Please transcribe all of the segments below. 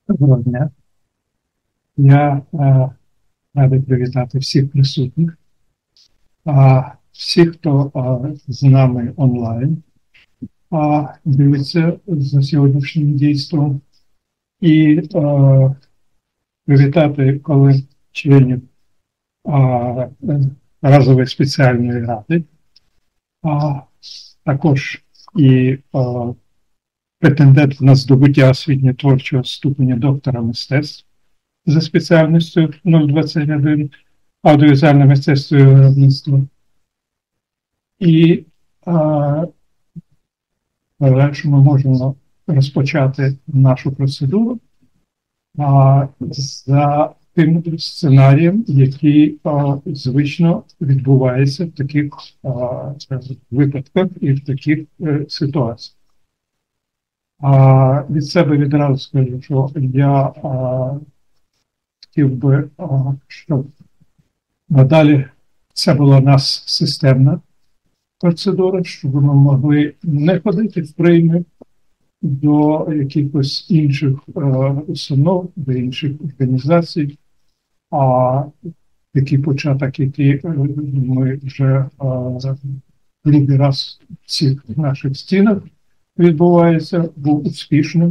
Доброго дня. Я радий привітати всіх присутніх, всіх, хто з нами онлайн дивиться за сьогоднішнім дійством, і привітати членів разової спеціальної ради, також і претендент на здобуття освітньо-творчого ступеня доктора мистецтв за спеціальністю 021 аудіовізуальне мистецтво і виробництво. І що ми можемо розпочати нашу процедуру за тим сценарієм, який звично відбувається в таких випадках і в таких ситуаціях. Від себе відразу скажу, що я хотів би, щоб надалі це була у нас системна процедура, щоб ми могли не ходити в прийми до якихось інших установ, до інших організацій, такий початок, який ми вже другий раз в цих наших стінах відбувається, був успішним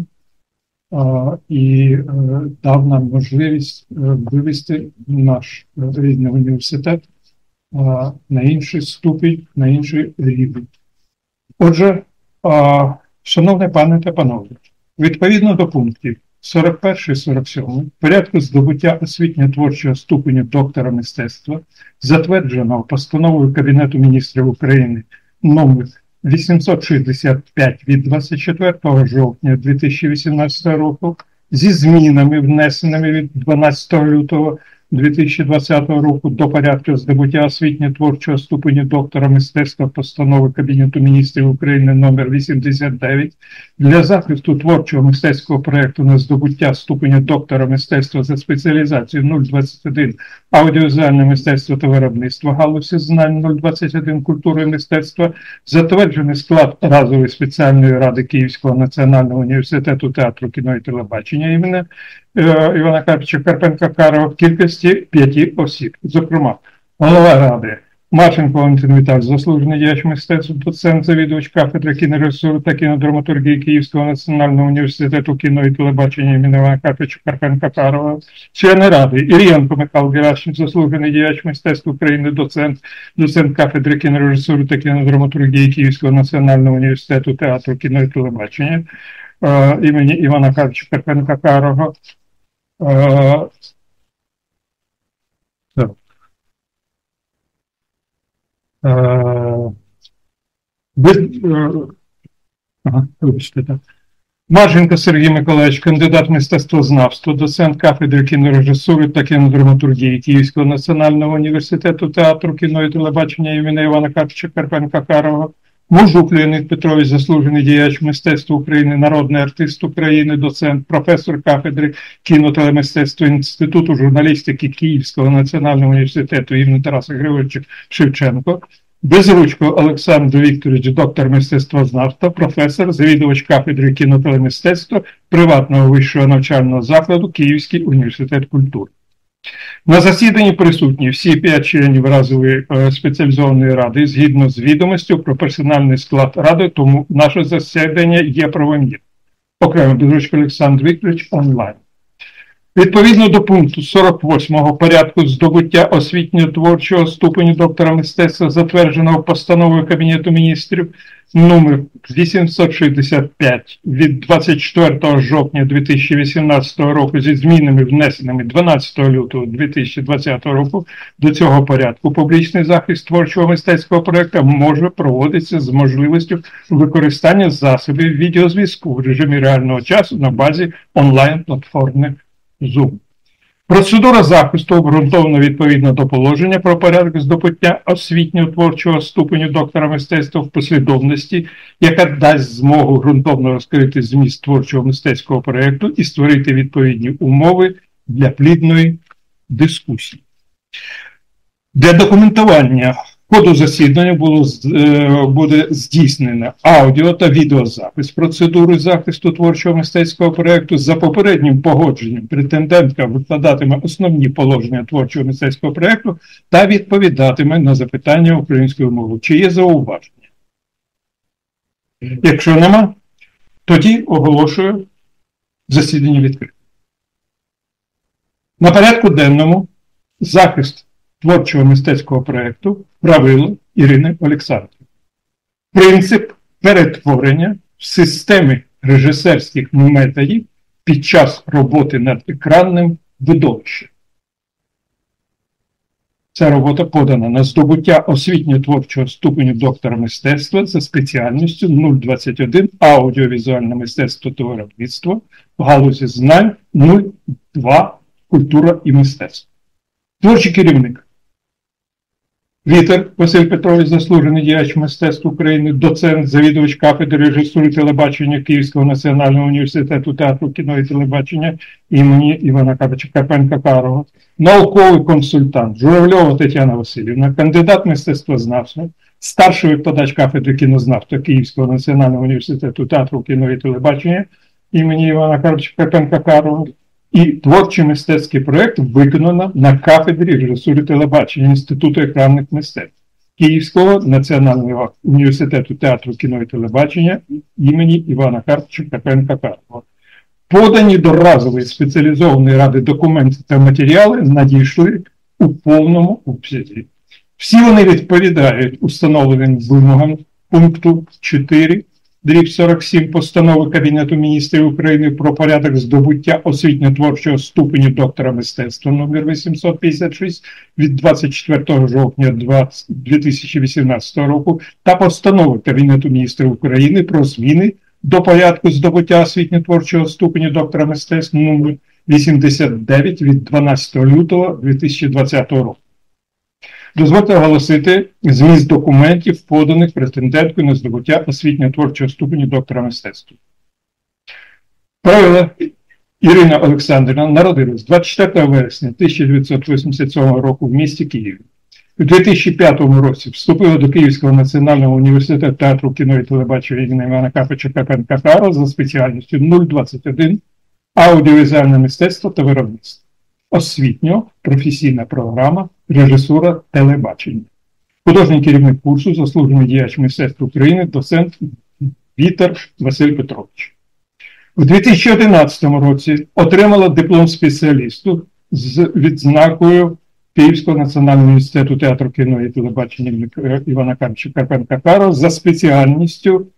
і дав нам можливість вивести наш рідний університет на інший ступінь, на інший рівень. Отже, шановні пани та панове, відповідно до пунктів 41-47 порядку здобуття освітньо-творчого ступеня доктора мистецтва, затвердженого постановою Кабінету міністрів України номер 865 від 24 жовтня 2018 року зі змінами, внесеними від 12 лютого 2020 року до порядку здобуття освітньо-творчого ступеня доктора мистецтва постанови Кабінету міністрів України номер 89 для захисту творчого мистецького проєкту на здобуття ступеня доктора мистецтва за спеціалізацією 021 аудіовізуальне мистецтво та виробництво, галузі знань 021 культури і мистецтва, затверджений склад разової спеціальної ради Київського національного університету театру, кіно і телебачення імені Івана Карпича Карпенка-Карова в кількості 5 осіб. Зокрема, голова ради Марченко Валентин Віталійович, заслужений діяч мистецтва, доцент, завідувач кафедри кінорежисури та кінодраматургії Київського національного університету кіно і телебачення імені Івана Карпича Карпенка-Карова, члени ради Ір'єнко Михайло Герасимович, заслужений діяч мистецтва України, доцент кафедри кінорежисури та кінодраматургії Київського національного університету театру, кіно і телебачення імені Івана Карпича Карпенка-Карова. Марченко Сергій Миколаївич, кандидат мистецтвознавства, доцент кафедри кінорежисури та кінодраматургії Київського національного університету театру, кіно і телебачення імені Івана Карпича Карпенка-Карова. Мужук Леонід Петрович, заслужений діяч мистецтва України, народний артист України, доцент, професор кафедри кінотелемистецтва Інституту журналістики Київського національного університету імені Тараса Григоровича Шевченко. Безручко Олександр Вікторович, доктор мистецтвознавства, професор, завідувач кафедри кінотелемистецтва приватного вищого навчального закладу Київський університет культури. На засіданні присутні всі 5 членів разової спеціалізованої ради згідно з відомостю про персональний склад ради, тому наше засідання є правомірним. Окремо Безручко Олександр Вікторович онлайн. Відповідно до пункту 48 порядку здобуття освітньо-творчого ступеню доктора мистецтва, затвердженого постановою Кабінету міністрів номер 865 від 24 жовтня 2018 року зі змінами, внесеними 12 лютого 2020 року, до цього порядку публічний захист творчого мистецького проєкту може проводитися з можливістю використання засобів відеозв'язку в режимі реального часу на базі онлайн-платформи Zoom. Процедура захисту обґрунтована відповідно до положення про порядок здобуття освітньо-творчого ступеню доктора мистецтва в послідовності, яка дасть змогу ґрунтовно розкрити зміст творчого мистецького проєкту і створити відповідні умови для плідної дискусії. Для документування ходу засідання буде здійснено аудіо та відеозапис процедури захисту творчого мистецького проєкту. За попереднім погодженням претендентка викладатиме основні положення творчого мистецького проєкту та відповідатиме на запитання українською мовою. Чи є зауваження? Якщо нема, тоді оголошую засідання відкрите. На порядку денному захист творчого мистецького проєкту правила Ірини Олександрівни. Принцип перетворення в системи режисерських методів під час роботи над екранним видовищем. Ця робота подана на здобуття освітньо-творчого ступеню доктора мистецтва за спеціальністю 021 аудіовізуальне мистецтво та виробництво в галузі знань 02 культура і мистецтво. Творчий керівник. Вітер Василь Петрович, заслужений діяч мистецтв України, доцент, завідувач кафедри режисури телебачення Київського національного університету театру, кіно і телебачення імені Івана Карпича Карпенка-Карого, науковий консультант Журавльова Тетяна Васильівна, кандидат мистецтвознавства, старший викладач кафедри кінознавства Київського національного університету театру, кіно і телебачення імені Івана Карпича Карпенка-Карого. І творчий мистецький проєкт виконано на кафедрі режисури телебачення Інституту екранних мистецтв Київського національного університету театру, кіно і телебачення імені Івана Карпича Карпенка-Карого. Подані до разової спеціалізованої ради документи та матеріали надійшли у повному обсязі. Всі вони відповідають установленим вимогам пункту 4/47 постанови Кабінету міністрів України про порядок здобуття освітньо-творчого ступеню доктора мистецтва номер 856 від 24 жовтня 2018 року та постанови Кабінету міністрів України про зміни до порядку здобуття освітньо-творчого ступеню доктора мистецтва номер 89 від 12 лютого 2020 року. Дозвольте оголосити зміст документів, поданих претенденткою на здобуття освітньо-творчого ступеню доктора мистецтва. Правила Ірина Олександрівна народилась 24 вересня 1987 року в місті Києві. У 2005 році вступила до Київського національного університету театру, кіно і телебачення імені Івана Карпича Карпенка-Карого за спеціальністю 021 аудіовізуальне мистецтво та виробництво. Освітньо-професійна програма режисура телебачення. Художній керівник курсу, заслужений діяч мистецтв України, доцент Вітер Василь Петрович. У 2011 році отримала диплом спеціалісту з відзнакою Київського національного університету театру, кіно і телебачення Івана Карпича Карпенка-Карого за спеціальністю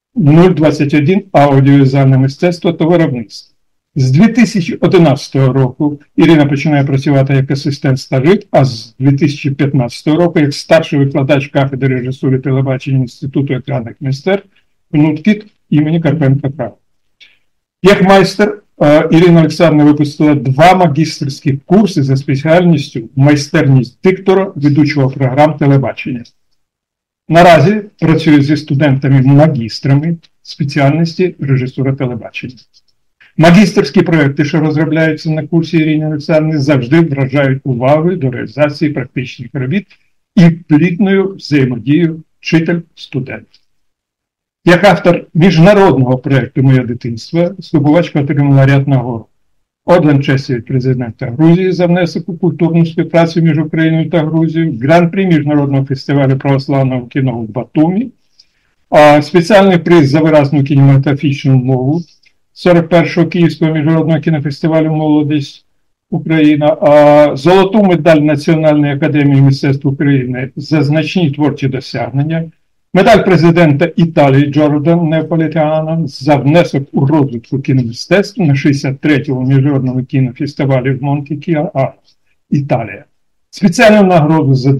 021 аудіовізуальне мистецтво та виробництво. З 2011 року Ірина починає працювати як асистент-стажист, а з 2015 року як старший викладач кафедри режисури телебачення Інституту екранних мистецтв КНУТКІТ імені Карпенка-Карого. Як майстер Ірина Олександрівна випустила 2 магістерські курси за спеціальністю майстерність диктора ведучого програм телебачення. Наразі працює зі студентами-магістрами спеціальності режисура телебачення. Магістерські проєкти, що розробляються на курсі Ірини Олександрівни, завжди вражають увагою до реалізації практичних робіт і плідною взаємодією вчитель-студент. Як автор міжнародного проєкту «Моє дитинство» здобувачка отримала ряд нагород. Орден честі від президента Грузії за внесок у культурну співпрацю між Україною та Грузією, гран-прі Міжнародного фестивалю православного кіно в Батумі, спеціальний приз за виразну кінематографічну мову 41-го Київського міжнародного кінофестивалю «Молодість Україна», золоту медаль Національної академії мистецтв України за значні творчі досягнення, медаль президента Італії Джордано Неаполітано за внесок у розвитку кіномистецтва на 63-му міжнародному кінофестивалі в Монте-Карло, Італія. Спеціальну нагороду за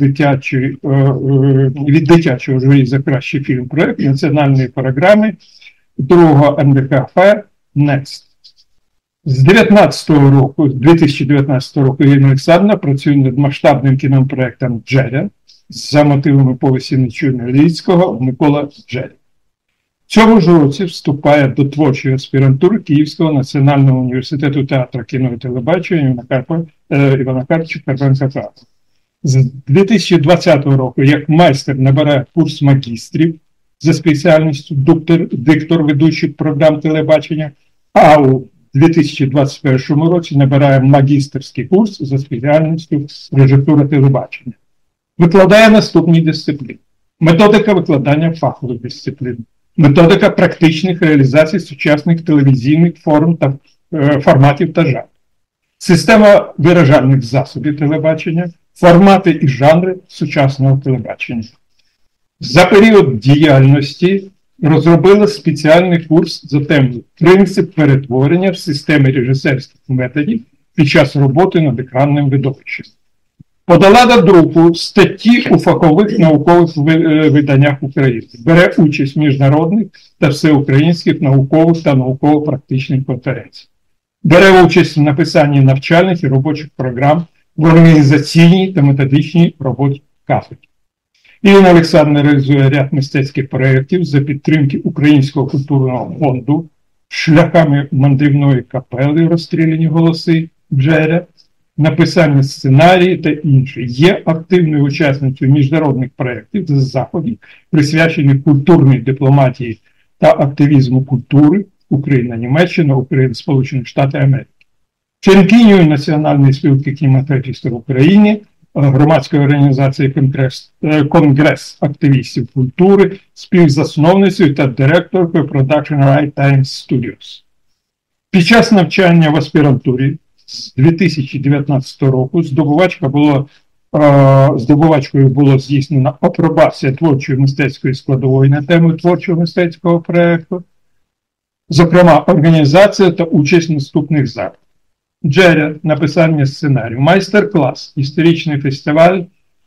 від дитячого журі за кращий фільм-проект національної програми 2-го НДКФ «Next». З 2019 року Ірина Олександрівна працює над масштабним кінопроектом «Джеря» за мотивами повісті Нечуйного Ліцького Микола Джері. В цьому ж році вступає до творчої аспірантури Київського національного університету театру, кіно і телебачення Івана Карпича Карпенка-Карого. З 2020 року як майстер набирає курс магістрів за спеціальністю диктор ведучих програм телебачення, а у 2021 році набирає магістерський курс за спеціальністю режисура телебачення. Викладає наступні дисципліни. Методика викладання фахових дисциплін, методика практичних реалізацій сучасних телевізійних форматів та жанрів, система виражальних засобів телебачення, формати і жанри сучасного телебачення. За період діяльності розробила спеціальний курс за темою «Принцип перетворення в системі режисерських методів під час роботи над екранним видовищем». Подала до друку статті у фахових наукових виданнях України. Бере участь в міжнародних та всеукраїнських наукових та науково-практичних конференціях. Бере участь в написанні навчальних і робочих програм в організаційній та методичній роботі кафедри. Ірина Олександрівна реалізує ряд мистецьких проєктів за підтримки Українського культурного фонду, шляхами мандрівної капели «Розстріляні голоси» Джеря, написання сценарії та інше. Є активною учасницею міжнародних проєктів та заходів, присвячених культурній дипломатії та активізму культури Україна, Німеччина, Україна, Сполучені Штати Америки. Членкинею Національної спілки кінематографістів в Україні, громадської організації «Конгрес активістів культури», співзасновницею та директоркою Production Right Time Studios. Під час навчання в аспірантурі з 2019 року здобувачкою було здійснено апробація творчої мистецької складової на тему творчого мистецького проєкту, зокрема організація та участь в наступних заходах. Джеря – написання сценарію, майстер-клас, історичний фестиваль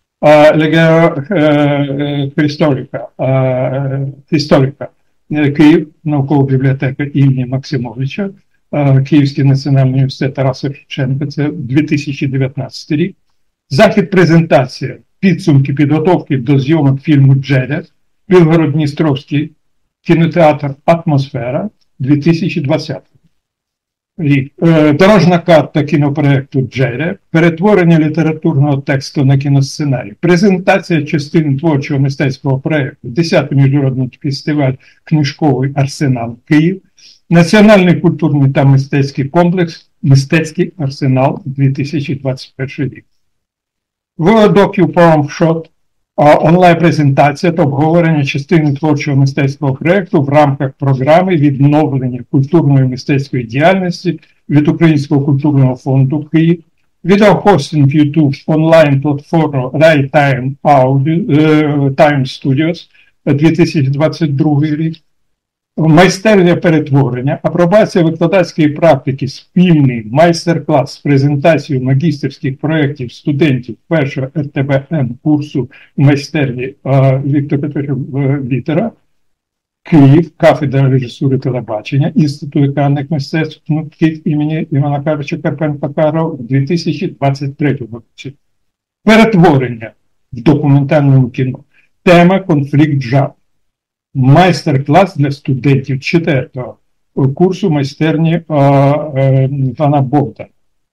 історика Київ, наукова бібліотека імені Максимовича, Київський національний університет Тараса Шевченка, це 2019 рік. Захід презентація, підсумки підготовки до зйомок фільму «Джеря», Білгород-Дністровський кінотеатр «Атмосфера», 2020 рік. Дорожна карта кінопроєкту «Джеря», перетворення літературного тексту на кіносценарій, презентація частин творчого мистецького проєкту, 10-й міжнародний фестиваль «Книжковий арсенал Київ», Національний культурний та мистецький комплекс «Мистецький арсенал» 2021 рік. В DocuPoem онлайн-презентація та обговорення частини творчого мистецького проєкту в рамках програми відновлення культурної мистецької діяльності від Українського культурного фонду Київ, відеохостинг YouTube онлайн-платформу Right Time Studios 2022 рік, майстерня перетворення, апробація викладацької практики, спільний майстер-клас з презентацією магістерських проєктів студентів першого РТБН курсу майстерні Віктора Петровича Вітера, Київ, кафедра режисури телебачення, Інститут екранних мистецтв імені Івана Карпича Карпенка-Карова у 2023 році. Перетворення в документальному кіно. Тема «Конфлікт жанрів». Майстер-клас для студентів 4-го курсу майстерні Івана Богдана.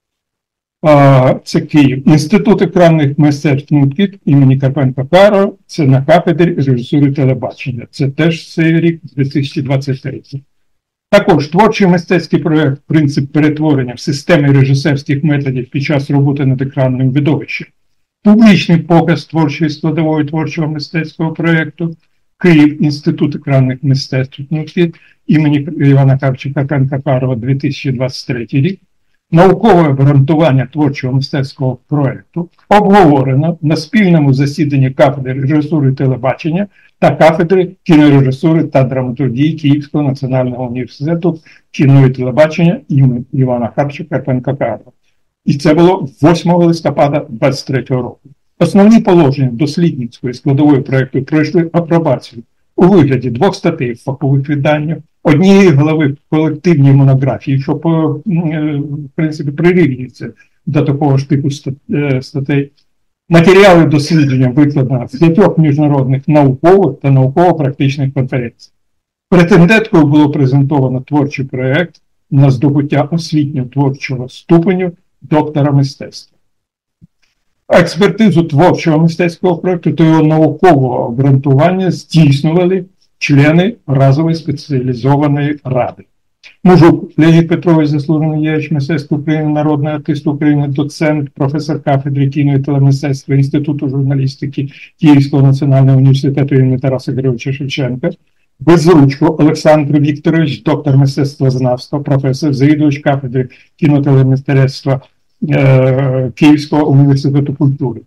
Це Київ. Інститут екранних мистецтв імені Карпенка-Карова, це на кафедрі режисури телебачення. Це теж цей рік, 2023. Також творчий мистецький проєкт «Принцип перетворення в системі режисерських методів під час роботи над екранним видовищем». Публічний показ творчої складової творчого мистецького проєкту Київ, Інститут екранних мистецтв імені Івана Карпича Карпенка-Карова, 2023 рік. Наукове обґрунтування творчого мистецького проєкту обговорено на спільному засіданні кафедри режисури телебачення та кафедри кінорежисури та драматургії Київського національного університету кіно і телебачення імені Івана Карпича Карпенка-Карова. І це було 8 листопада 2023 року. Основні положення дослідницької складової проєкту пройшли апробацію у вигляді 2 статей в фахових виданнях, однієї глави в колективній монографії, що, в принципі, прирівнюється до такого ж типу статей. Матеріали дослідження викладено в 5 міжнародних наукових та науково-практичних конференціях. Претенденткою було презентовано творчий проєкт на здобуття освітньо-творчого ступеню доктора мистецтва. Експертизу творчого мистецького проєкту та його наукового обґрунтування здійснювали члени разової спеціалізованої ради. Мужук Леонід Петрович, заслужений діяч мистецтва України, народний артист України, доцент, професор кафедри кіно і телемистецтва Інституту журналістики Київського національного університету імені Тараса Григоровича Шевченка, Безручко Олександр Вікторович, доктор мистецтвознавства, професор, завідувач кафедри кіно-телемистецтва Київського університету культури.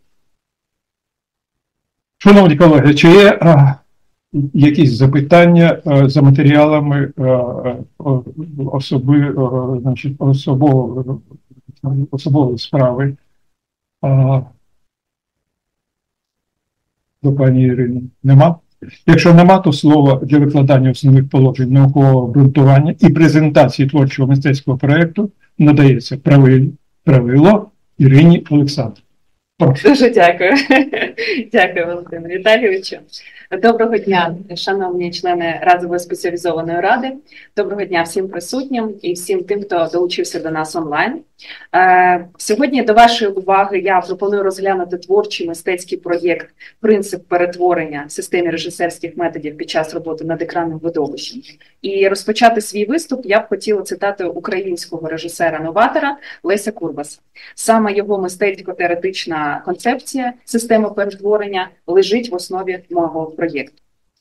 Шановні колеги, чи є якісь запитання за матеріалами особової справи до пані Ірини? Нема? Якщо нема, то слово для викладання основних положень наукового обґрунтування і презентації творчого мистецького проєкту надається Правило Ірині Олександрівні. Дуже дякую. Дякую, Валентину Віталійовичу. Доброго дня, шановні члени разової спеціалізованої ради. Доброго дня всім присутнім і всім тим, хто долучився до нас онлайн. Сьогодні до вашої уваги я пропоную розглянути творчий мистецький проєкт «Принцип перетворення в системі режисерських методів під час роботи над екранним видовищем». І розпочати свій виступ я б хотіла цитати українського режисера-новатора Леся Курбаса. Саме його мистецько-теоретична концепція системи перетворення лежить в основі мого проєкту.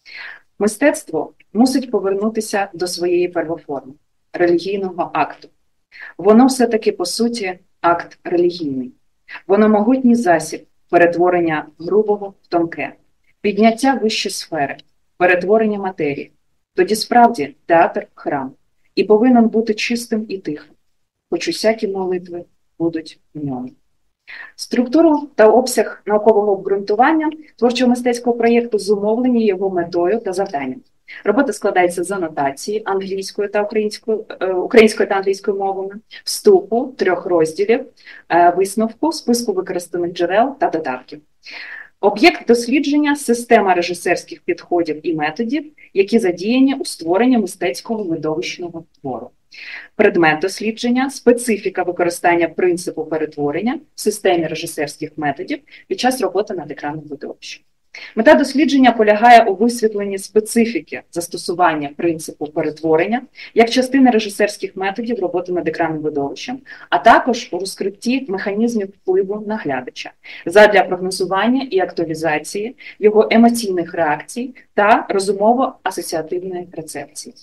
Мистецтво мусить повернутися до своєї первоформи – релігійного акту. Воно все-таки, по суті, акт релігійний. Воно могутній засіб перетворення грубого в тонке, підняття вищі сфери, перетворення матерії. Тоді справді театр – храм. І повинен бути чистим і тихим, хоч усякі молитви будуть в ньому. Структуру та обсяг наукового обґрунтування творчого мистецького проєкту зумовлені його метою та завданням. Робота складається з анотації англійською та українською та англійською мовами, вступу, 3 розділів, висновку, списку використаних джерел та додатків. Об'єкт дослідження – система режисерських підходів і методів, які задіяні у створенні мистецького видовищного твору. Предмет дослідження – специфіка використання принципу перетворення в системі режисерських методів під час роботи над екранним видовищем. Мета дослідження полягає у висвітленні специфіки застосування принципу перетворення як частини режисерських методів роботи над екранним видовищем, а також у розкритті механізмів впливу на глядача задля прогнозування і актуалізації його емоційних реакцій та розумово-асоціативної рецепції.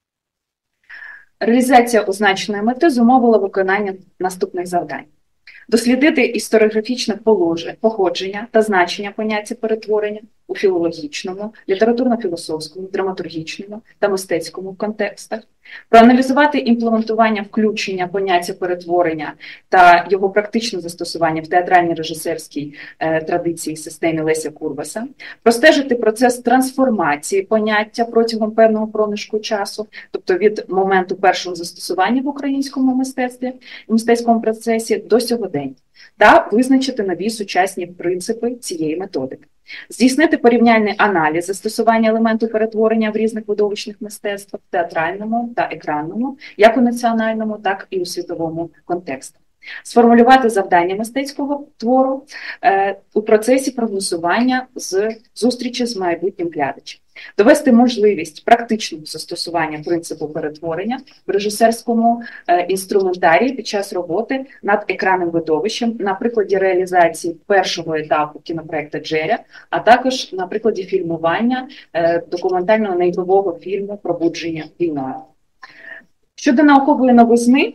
Реалізація означеної мети зумовила виконання наступних завдань. Дослідити історіографічне походження та значення поняття перетворення у філологічному, літературно-філософському, драматургічному та мистецькому контекстах, проаналізувати імплементування включення поняття перетворення та його практичне застосування в театральній режисерській традиції системі Леся Курбаса, простежити процес трансформації поняття протягом певного проміжку часу, тобто від моменту першого застосування в українському мистецтві, мистецькому процесі до сьогодення, та визначити нові сучасні принципи цієї методики. Здійснити порівняльний аналіз застосування елементу перетворення в різних видовищних мистецтвах, театральному та екранному, як у національному, так і у світовому контексті. Сформулювати завдання мистецького твору у процесі прогнозування з зустрічі з майбутнім глядачем. Довести можливість практичного застосування принципу перетворення в режисерському інструментарії під час роботи над екранним видовищем на прикладі реалізації першого етапу кінопроекту «Джеря», а також на прикладі фільмування документального нейрового фільму «Пробудження війною». Щодо наукової новизни,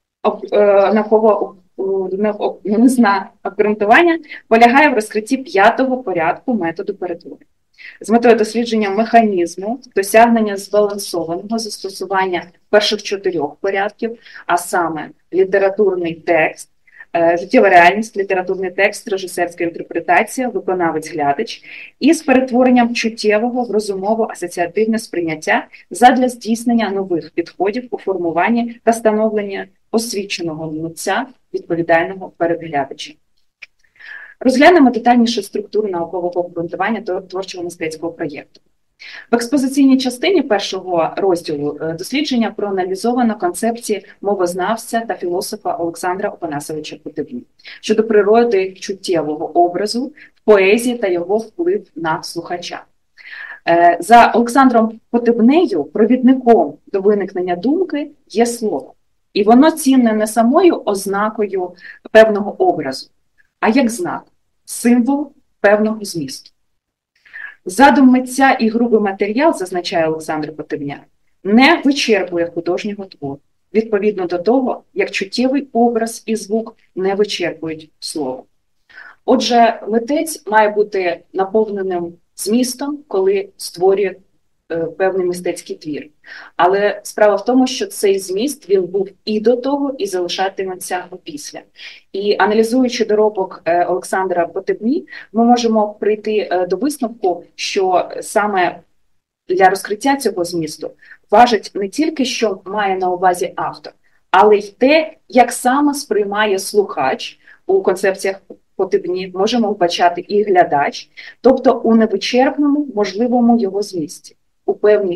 новизна обґрунтування полягає в розкритті 5-го порядку методу перетворення. З метою дослідження механізму досягнення збалансованого застосування перших 4 порядків, а саме літературний текст, життєва реальність, літературний текст, режисерська інтерпретація, виконавець-глядач із перетворенням чуттєвого в розумово-асоціативне сприйняття задля здійснення нових підходів у формуванні та становленні освіченого митця, відповідального перед глядачем. Розглянемо детальніше структуру наукового обґрунтування творчого мистецького проєкту. В експозиційній частині першого розділу дослідження проаналізовано концепції мовознавця та філософа Олександра Опанасовича Потебні щодо природи чуттєвого образу в поезії та його вплив на слухача. За Олександром Потебнею провідником до виникнення думки є слово. І воно цінне не самою ознакою певного образу, а як знак, символ певного змісту. Задум митця і грубий матеріал, зазначає Олександр Потебня, не вичерпує художнього твору, відповідно до того, як чуттєвий образ і звук не вичерпують слово. Отже, митець має бути наповненим змістом, коли створює певний мистецький твір. Але справа в тому, що цей зміст, він був і до того, і залишатиметься опісля. І аналізуючи доробок Олександра Потебні, ми можемо прийти до висновку, що саме для розкриття цього змісту важить не тільки, що має на увазі автор, але й те, як саме сприймає слухач у концепціях Потебні, можемо вбачати і глядач, тобто у невичерпному можливому його змісті, у певній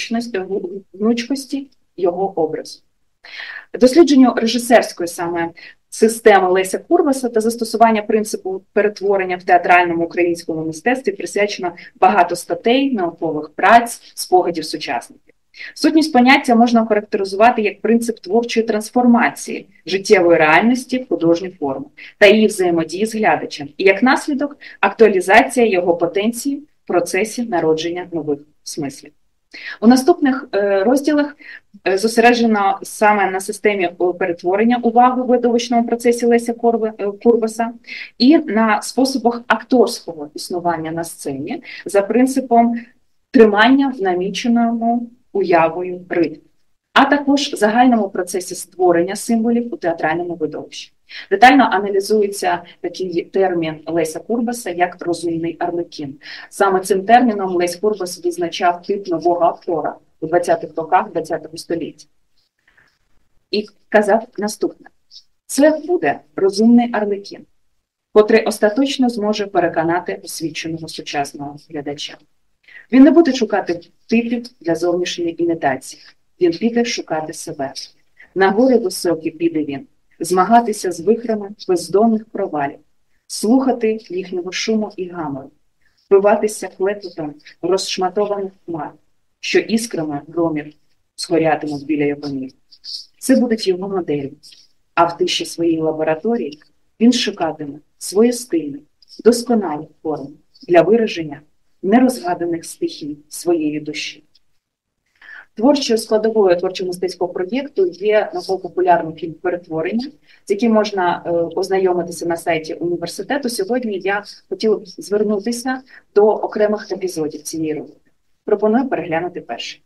гнучкості його образу. Дослідженню режисерської саме системи Леся Курбаса та застосування принципу перетворення в театральному українському мистецтві присвячено багато статей, наукових праць, спогадів сучасників. Сутність поняття можна охарактеризувати як принцип творчої трансформації життєвої реальності в художню форму та її взаємодії з глядачем, і як наслідок актуалізація його потенції в процесі народження нових смислів. У наступних розділах зосереджено саме на системі перетворення уваги в видовищному процесі Леся Курбаса і на способах акторського існування на сцені за принципом тримання в наміченому уявою ритму, а також загальному процесі створення символів у театральному видовищі. Детально аналізується такий термін Леся Курбаса як розумний арлекін. Саме цим терміном Лесь Курбас відзначав тип нового актора у 20-х роках ХХ століття. І казав наступне: це буде розумний арлекін, котрий остаточно зможе переконати освіченого сучасного глядача. Він не буде шукати типів для зовнішньої імітації. Він піде шукати себе. На гори високі піде він, змагатися з вихрами бездонних провалів, слухати їхнього шуму і гамору, впиватися клекотом розшматованих хмар, що іскрами громів згорятимуть біля його ніг. Це будуть його моделі, а в тиші своєї лабораторії він шукатиме свої стильні, досконалі форми для вираження нерозгаданих стихій своєї душі. Творчою складовою творчо-мистецького проєкту є науково-популярний фільм «Перетворення», з яким можна ознайомитися на сайті університету. Сьогодні я хотіла б звернутися до окремих епізодів цієї роботи. Пропоную переглянути перший.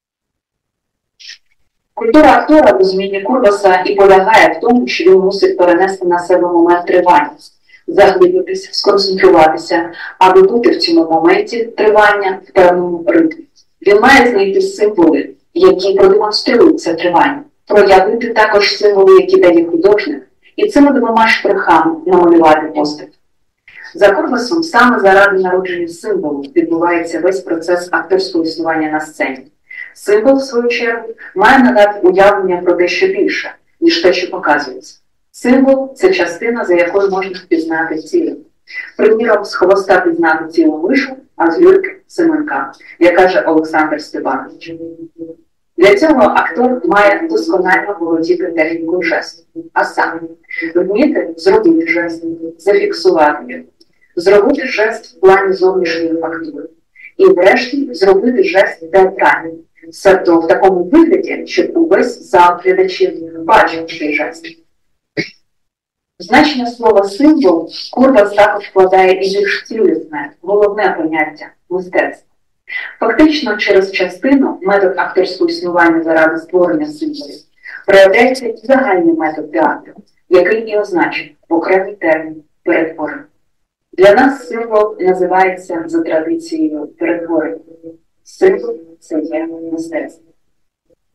Культура актора в розумінні Курбаса і полягає в тому, що він мусить перенести на себе момент тривання, заглибитися, сконцентруватися, аби бути в цьому моменті тривання в певному ритмі. Він має знайти символи, які продемонструють це тривання, проявити також символи, які дає художник, і цими двома штрихами намалювати постать. За Курбасом саме заради народження символу відбувається весь процес акторського існування на сцені. Символ, в свою чергу, має надати уявлення про дещо більше, ніж те, що показується. Символ – це частина, за якою можна впізнати ціле. Приміром, з хвоста пізнати цілу мишу, а з люльки – семенка, як каже Олександр Степанович. Для цього актор має досконально володіти технікою жесту, а саме вміти зробити жест, зафіксувати його, зробити жест в плані зовнішньої фактури і, врешті, зробити жест театральний, себто в такому вигляді, щоб увесь зал глядачів бачив цей жест. Значення слова «символ» Курбас також вкладає і більш цілісне, головне поняття – мистецтво. Фактично, через частину метод акторського існування заради створення символів проявляється і загальний метод театру, який і означить окремий термін «перетворення». Для нас символ називається за традицією перетворення. Символ – це є мистецтво.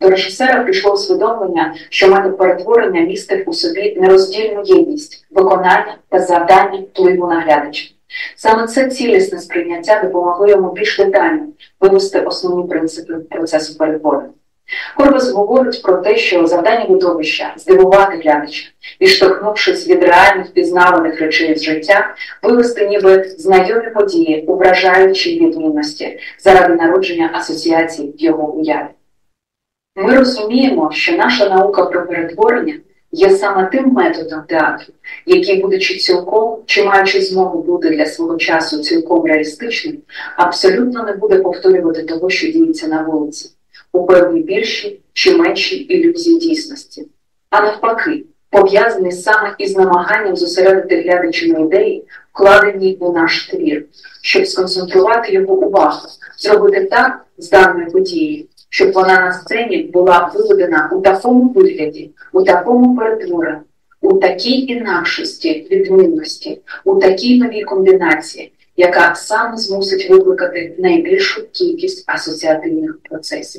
До режисера прийшло усвідомлення, що метод перетворення містив у собі нероздільну єдність, виконання та завдання впливу на глядача. Саме це цілісне сприйняття допомогло йому більш детально вивести основні принципи процесу перетворення. Курбас говорить про те, що завдання видовища – здивувати глядача, відштовхнувшись від реальних пізнаваних речей з життя, вивести ніби знайомі події у вражаючій відмінності заради народження асоціацій в його уяві. Ми розуміємо, що наша наука про перетворення є саме тим методом театру, який, будучи цілком, чи маючи змогу бути для свого часу цілком реалістичним, абсолютно не буде повторювати того, що діється на вулиці, у певній більшій чи меншій ілюзії дійсності, а навпаки, пов'язаний саме із намаганням зосередити глядача на ідеї, вкладені у наш твір, щоб сконцентрувати його увагу, зробити так з даної події, щоб вона на сцені була виведена у такому вигляді, у такому перетворенні, у такій інакшості, відмінності, у такій новій комбінації, яка саме змусить викликати найбільшу кількість асоціативних процесів.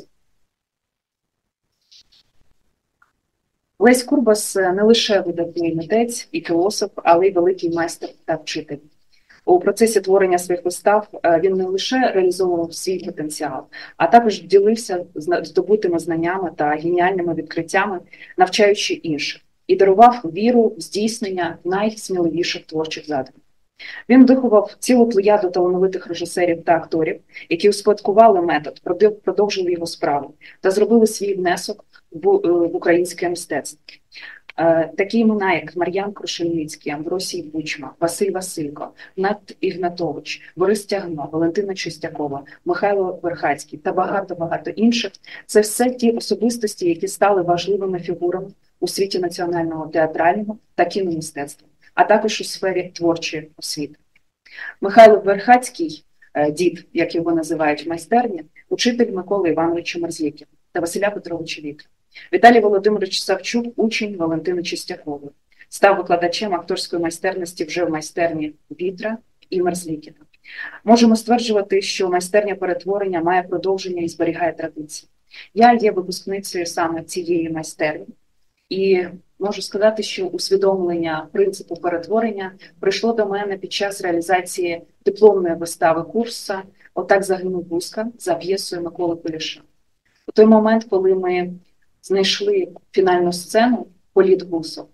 Лесь Курбас не лише видатний митець і філософ, але й великий майстер та вчитель. У процесі творення своїх вистав він не лише реалізовував свій потенціал, а також ділився здобутими знаннями та геніальними відкриттями, навчаючи інших, і дарував віру в здійснення найсміливіших творчих задумів. Він виховав цілу плеяду талановитих режисерів та акторів, які успадкували метод, продовжили його справу та зробили свій внесок в українське мистецтво. Такі імена, як Мар'ян Крушельницький, Амвросій Бучма, Василь Василько, Гнат Ігнатович, Борис Тягно, Валентина Чистякова, Михайло Верхацький та багато-багато інших – це все ті особистості, які стали важливими фігурами у світі національного театрального та кіномистецтва, а також у сфері творчої освіти. Михайло Верхацький, дід, як його називають в майстерні, учитель Миколи Івановича Мерзлікіна та Василя Петровича Вітра. Віталій Володимирович Савчук, учень Валентини Чистякової, став викладачем акторської майстерності вже в майстерні Вітра і Мерзлікіна. Можемо стверджувати, що майстерня перетворення має продовження і зберігає традиції. Я є випускницею саме цієї майстерні, і можу сказати, що усвідомлення принципу перетворення прийшло до мене під час реалізації дипломної вистави курсу «Отак загинув Бузька» за п'єсою Миколи Куліша. У той момент, коли ми знайшли фінальну сцену «Політ гусок»,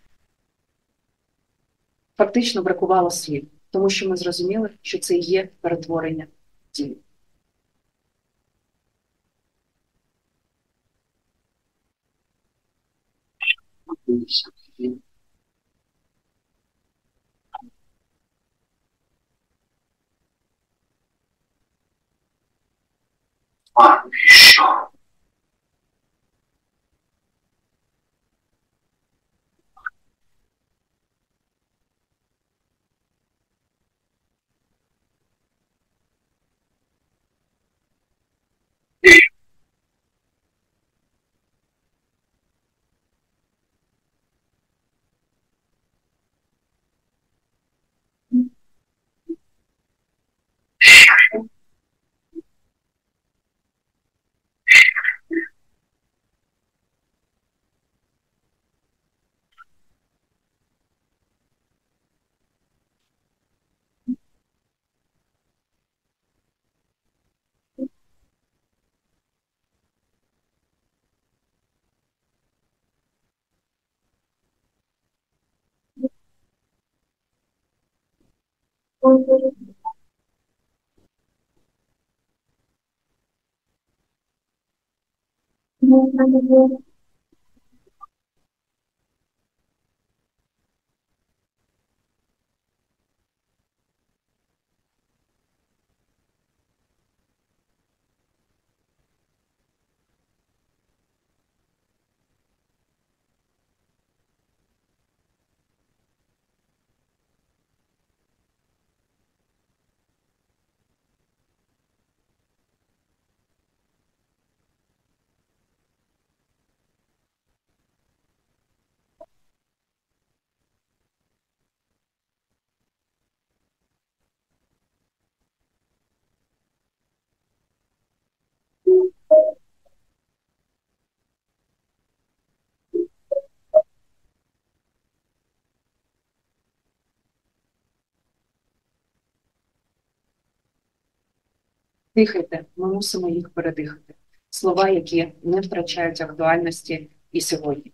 фактично бракувало слів, тому що ми зрозуміли, що це є перетворення дії. Дихайте, ми мусимо їх передихати. Слова, які не втрачають актуальності і сьогодні.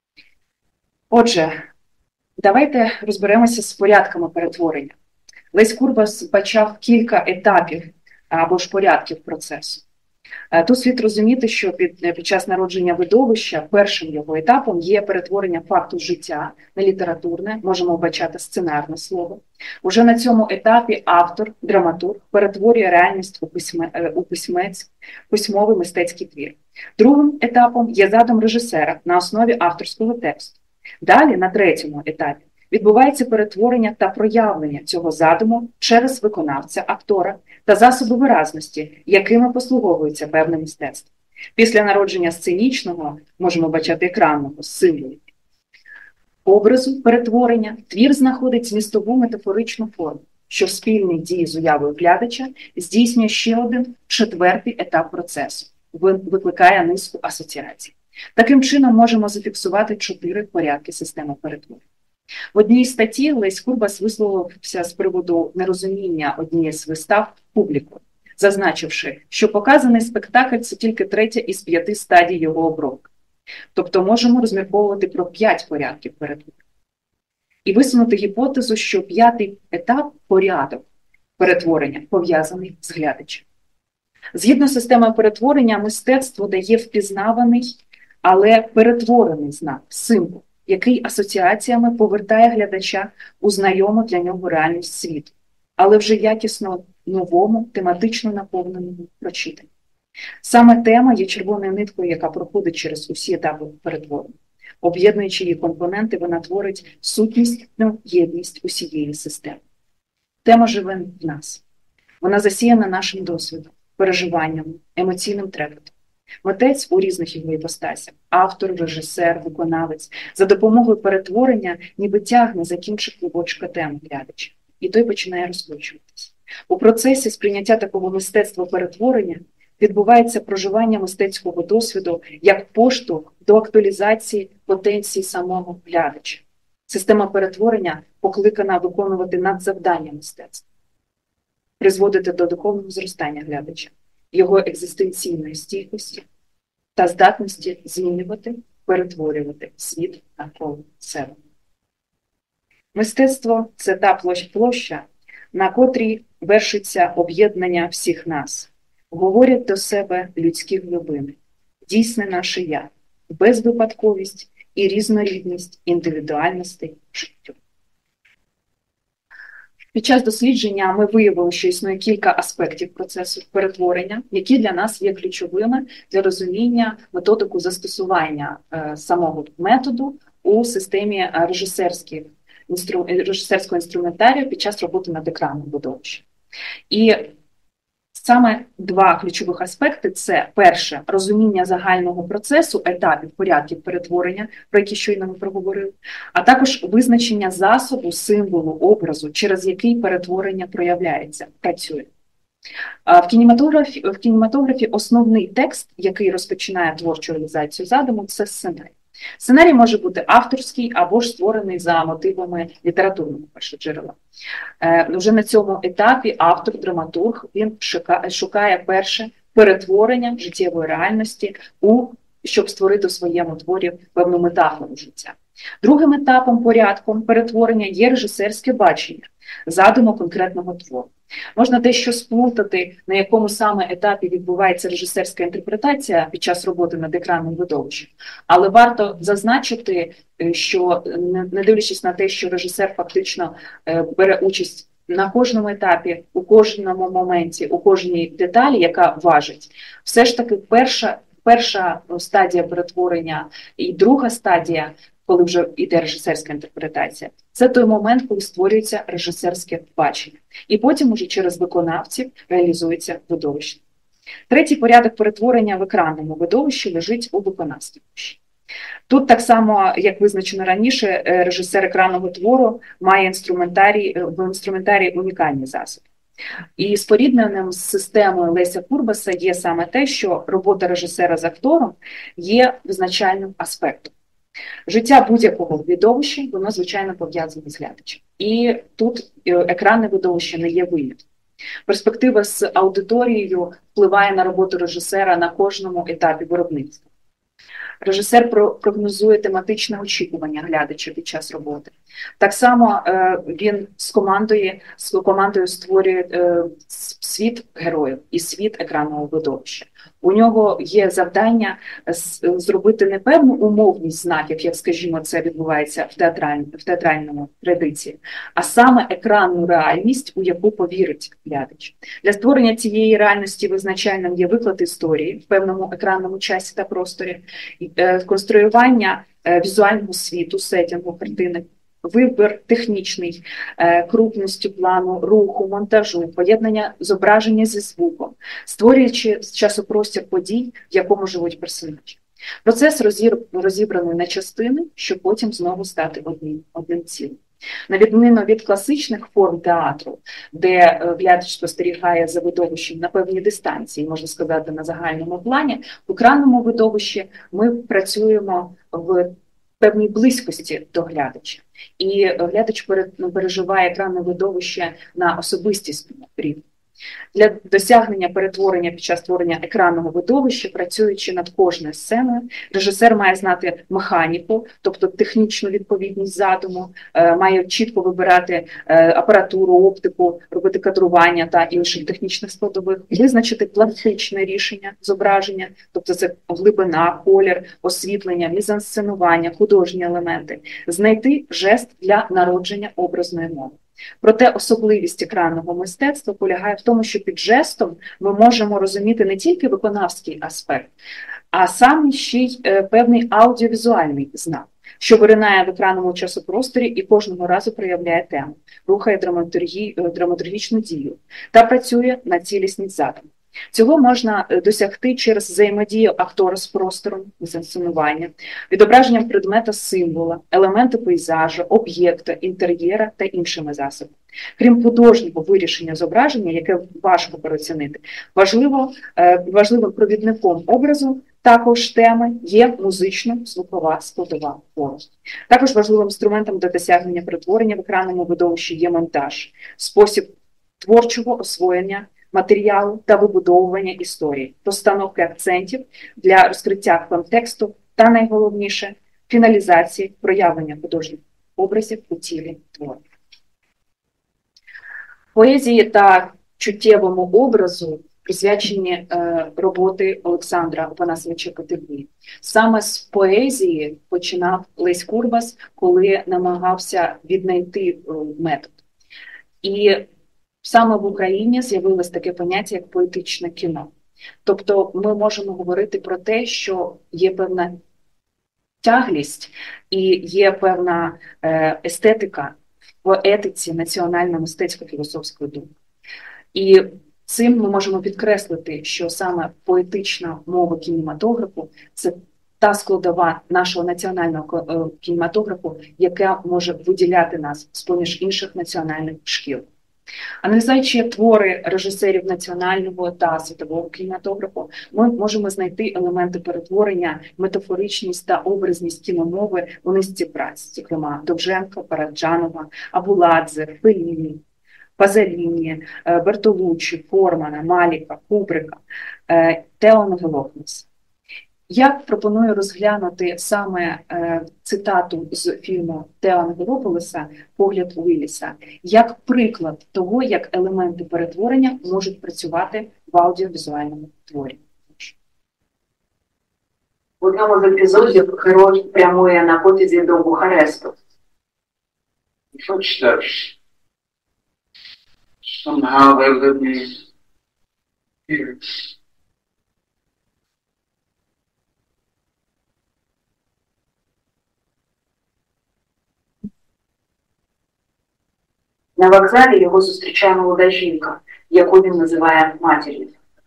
Отже, давайте розберемося з порядками перетворення. Лесь Курбас бачав кілька етапів або ж порядків процесу. Тут слід розуміти, що під час народження видовища першим його етапом є перетворення факту життя на літературне, можемо вбачати сценарне слово. Уже на цьому етапі автор, драматург перетворює реальність у письмовий мистецький твір. Другим етапом є задум режисера на основі авторського тексту. Далі, на третьому етапі, відбувається перетворення та проявлення цього задуму через виконавця, актора та засоби виразності, якими послуговується певне мистецтво. Після народження сценічного, можемо бачити екранного, символів, образу перетворення, твір знаходить змістову метафоричну форму, що в спільній дії з уявою глядача здійснює ще один четвертий етап процесу, викликає низку асоціацій. Таким чином можемо зафіксувати 4 порядки системи перетворення. В одній статті Лесь Курбас висловився з приводу нерозуміння однієї з вистав публікою, зазначивши, що показаний спектакль – це тільки 3-я із 5 стадій його обробки. Тобто можемо розмірковувати про 5 порядків перетворення. І висунути гіпотезу, що 5-й етап – порядок перетворення, пов'язаний з глядачем. Згідно з системою перетворення, мистецтво дає впізнаваний, але перетворений знак, символ, який асоціаціями повертає глядача у знайому для нього реальність світу, але вже якісно новому, тематично наповненому прочитанні. Саме тема є червоною ниткою, яка проходить через усі етапи перетворення. Об'єднуючи її компоненти, вона творить сутністну єдність усієї системи. Тема живе в нас. Вона засіяна нашим досвідом, переживанням, емоційним трепетом. Митець у різних його іпостасях, автор, режисер, виконавець, за допомогою перетворення ніби тягне за кінчик клубочка теми глядача, і той починає розкручуватися. У процесі сприйняття такого мистецтва перетворення відбувається проживання мистецького досвіду як поштовх до актуалізації потенції самого глядача. Система перетворення покликана виконувати надзавдання мистецтва, призводити до духовного зростання глядача, його екзистенційної стійкості та здатності змінювати, перетворювати світ навколо себе. Мистецтво – це та площа, на котрій вершиться об'єднання всіх нас, говорять до себе людські глибини, дійсне наше «я», безвипадковість і різнорідність індивідуальностей життю. Під час дослідження ми виявили, що існує кілька аспектів процесу перетворення, які для нас є ключовими для розуміння методику застосування самого методу у системі режисерського інструментарію під час роботи над екраном видовища. І саме 2 ключових аспекти – це, перше, розуміння загального процесу, етапів, порядків перетворення, про які щойно ми проговорили, а також визначення засобу, символу, образу, через який перетворення проявляється, працює. В кінематографі основний текст, який розпочинає творчу реалізацію задуму, це сценарій. Сценарій може бути авторський або ж створений за мотивами літературного першоджерела. Вже на цьому етапі автор, драматург, він шукає перше перетворення життєвої реальності, щоб створити у своєму творі певну метафору життя. Другим етапом, порядком перетворення є режисерське бачення, задуму конкретного твору. Можна дещо сплутати, на якому саме етапі відбувається режисерська інтерпретація під час роботи над екранним видовищем, але варто зазначити, що не дивлячись на те, що режисер фактично бере участь на кожному етапі, у кожному моменті, у кожній деталі, яка важить, все ж таки перша стадія перетворення і друга стадія, коли вже йде режисерська інтерпретація, це той момент, коли створюється режисерське бачення. І потім уже через виконавців реалізується видовище. Третій порядок перетворення в екранному видовищі лежить у виконавстві. Тут так само, як визначено раніше, режисер екранного твору має в інструментарії унікальні засоби. І спорідненим з системою Леся Курбаса є саме те, що робота режисера з актором є визначальним аспектом. Життя будь-якого видовища, воно, звичайно, пов'язане з глядачем. І тут екранне видовище не є винятком. Перспектива з аудиторією впливає на роботу режисера на кожному етапі виробництва. Режисер прогнозує тематичне очікування глядача під час роботи. Так само він з командою створює світ героїв і світ екранного видовища. У нього є завдання зробити не певну умовність знаків, як, скажімо, це відбувається в театральному традиції, а саме екранну реальність, у яку повірить глядач. Для створення цієї реальності визначальним є виклад історії в певному екранному часі та просторі, конструювання візуального світу, сеттінгу, картини, вибір технічний, крупності плану, руху, монтажу, поєднання зображення зі звуком, створюючи часопростір подій, в якому живуть персонажі. Процес розібраний на частини, щоб потім знову стати одним цілим. На відміну від класичних форм театру, де глядач спостерігає за видовищем на певній дистанції, можна сказати, на загальному плані, в екранному видовищі ми працюємо в певній близькості до глядача. І глядач переживає екранне видовище на особистісному рівні. Для досягнення перетворення під час створення екранного видовища, працюючи над кожною сценою, режисер має знати механіку, тобто технічну відповідність задуму, має чітко вибирати апаратуру, оптику, робити кадрування та інших технічних складових, визначити пластичне рішення зображення, тобто це глибина, колір, освітлення, мізансценування, художні елементи, знайти жест для народження образної мови. Проте особливість екранного мистецтва полягає в тому, що під жестом ми можемо розуміти не тільки виконавський аспект, а саме ще й певний аудіовізуальний знак, що виринає в екранному часопросторі і кожного разу проявляє тему, рухає драматургічну дію та працює на цілісність задуму. Цього можна досягти через взаємодію актора з простором, мізансценування, відображенням предмета символа, елементи пейзажу, об'єкта, інтер'єра та іншими засобами. Крім художнього вирішення зображення, яке важко переоцінити, важливим провідником образу також теми є музично-звукова складова твору. Також важливим інструментом для досягнення перетворення в екранному видовищі є монтаж, спосіб творчого освоєння матеріалу та вибудовування історії, постановки акцентів для розкриття контексту та, найголовніше, фіналізації проявлення художніх образів у тілі твору. Поезії та чуттєвому образу присвячені роботи Олександра Опанасовича Котельні. Саме з поезії починав Лесь Курбас, коли намагався віднайти метод. І саме в Україні з'явилось таке поняття, як поетичне кіно. Тобто ми можемо говорити про те, що є певна тяглість і є певна естетика в етиці національно-мистецько-філософської думки. І цим ми можемо підкреслити, що саме поетична мова кінематографу – це та складова нашого національного кінематографу, яка може виділяти нас з-поміж інших національних шкіл. Аналізуючи твори режисерів національного та світового кінематографу, ми можемо знайти елементи перетворення, метафоричність та образність кіномови у низці праць, зокрема Довженка, Параджанова, Абуладзе, Фелліні, Пазоліні, Бертолуччі, Формана, Маліка, Кубрика, Тео Ангелопулоса. Я пропоную розглянути саме цитату з фільму Тео Ангелопулоса «Погляд Уілліса» як приклад того, як елементи перетворення можуть працювати в аудіовізуальному творі. В одному з епізодів герой прямує на потязі до Бухаресту. Footsteps. Somehow they led me here. На вокзалі його зустрічає молода жінка, яку він називає матір'ю.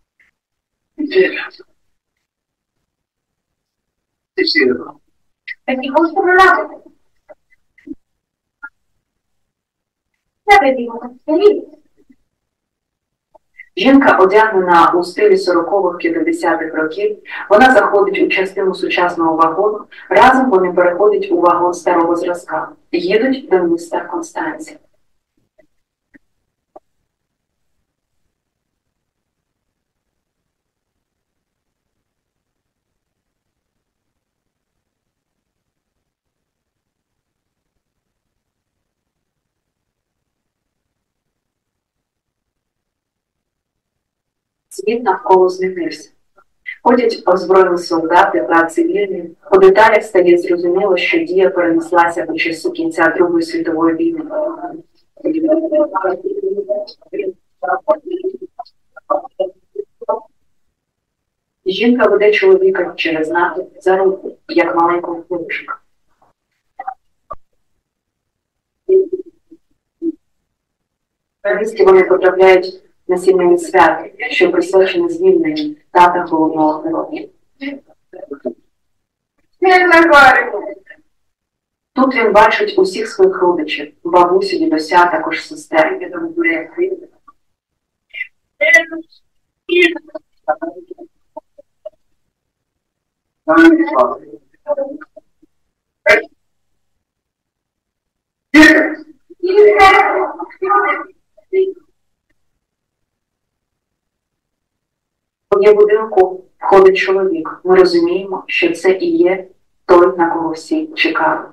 Жінка одягнена у стилі 40-х-50-х років, вона заходить у частину сучасного вагону, разом вони переходять у вагон старого зразка і їдуть до міста Констанція. Світ навколо змінився. Ходять озброєні солдати та цивільні. По деталях стає зрозуміло, що дія перенеслася до часу кінця Другої світової війни. Жінка веде чоловіка через натовп за руку, як маленького хлопчика. Вони потрапляють на сімейні свята, що присвячені звільненню тата головного героя. Тут він бачить усіх своїх родичів, бабусю, дідуся, також сестер. В будинку входить чоловік. Ми розуміємо, що це і є той, на кого всі чекали.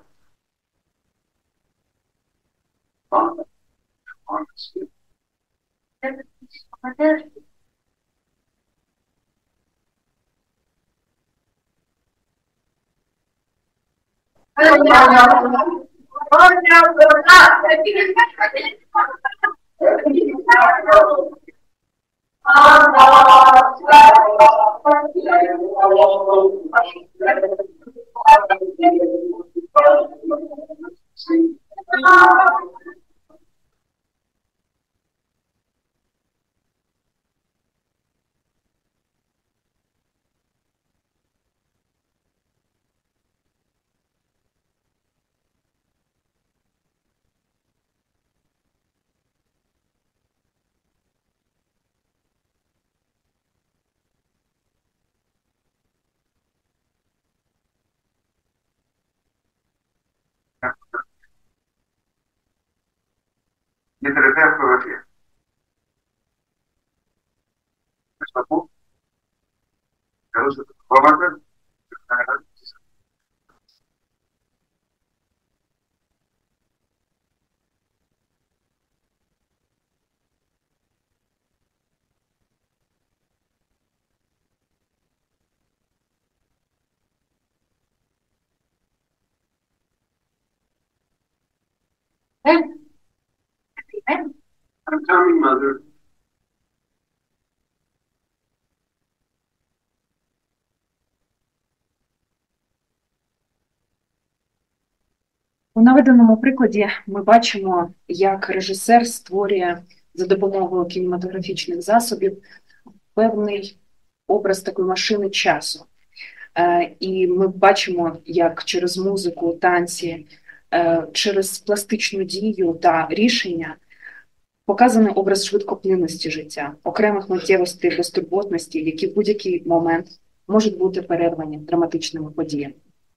Література фотографія. Шляпу. Короче, ламати. I'm coming, mother. У наведеному прикладі ми бачимо, як режисер створює за допомогою кінематографічних засобів певний образ такої машини часу. І ми бачимо, як через музику, танці, через пластичну дію та рішення показаний образ швидкоплинності життя, окремих миттєвостей безтурботності, які в будь-який момент можуть бути перервані драматичними подіями.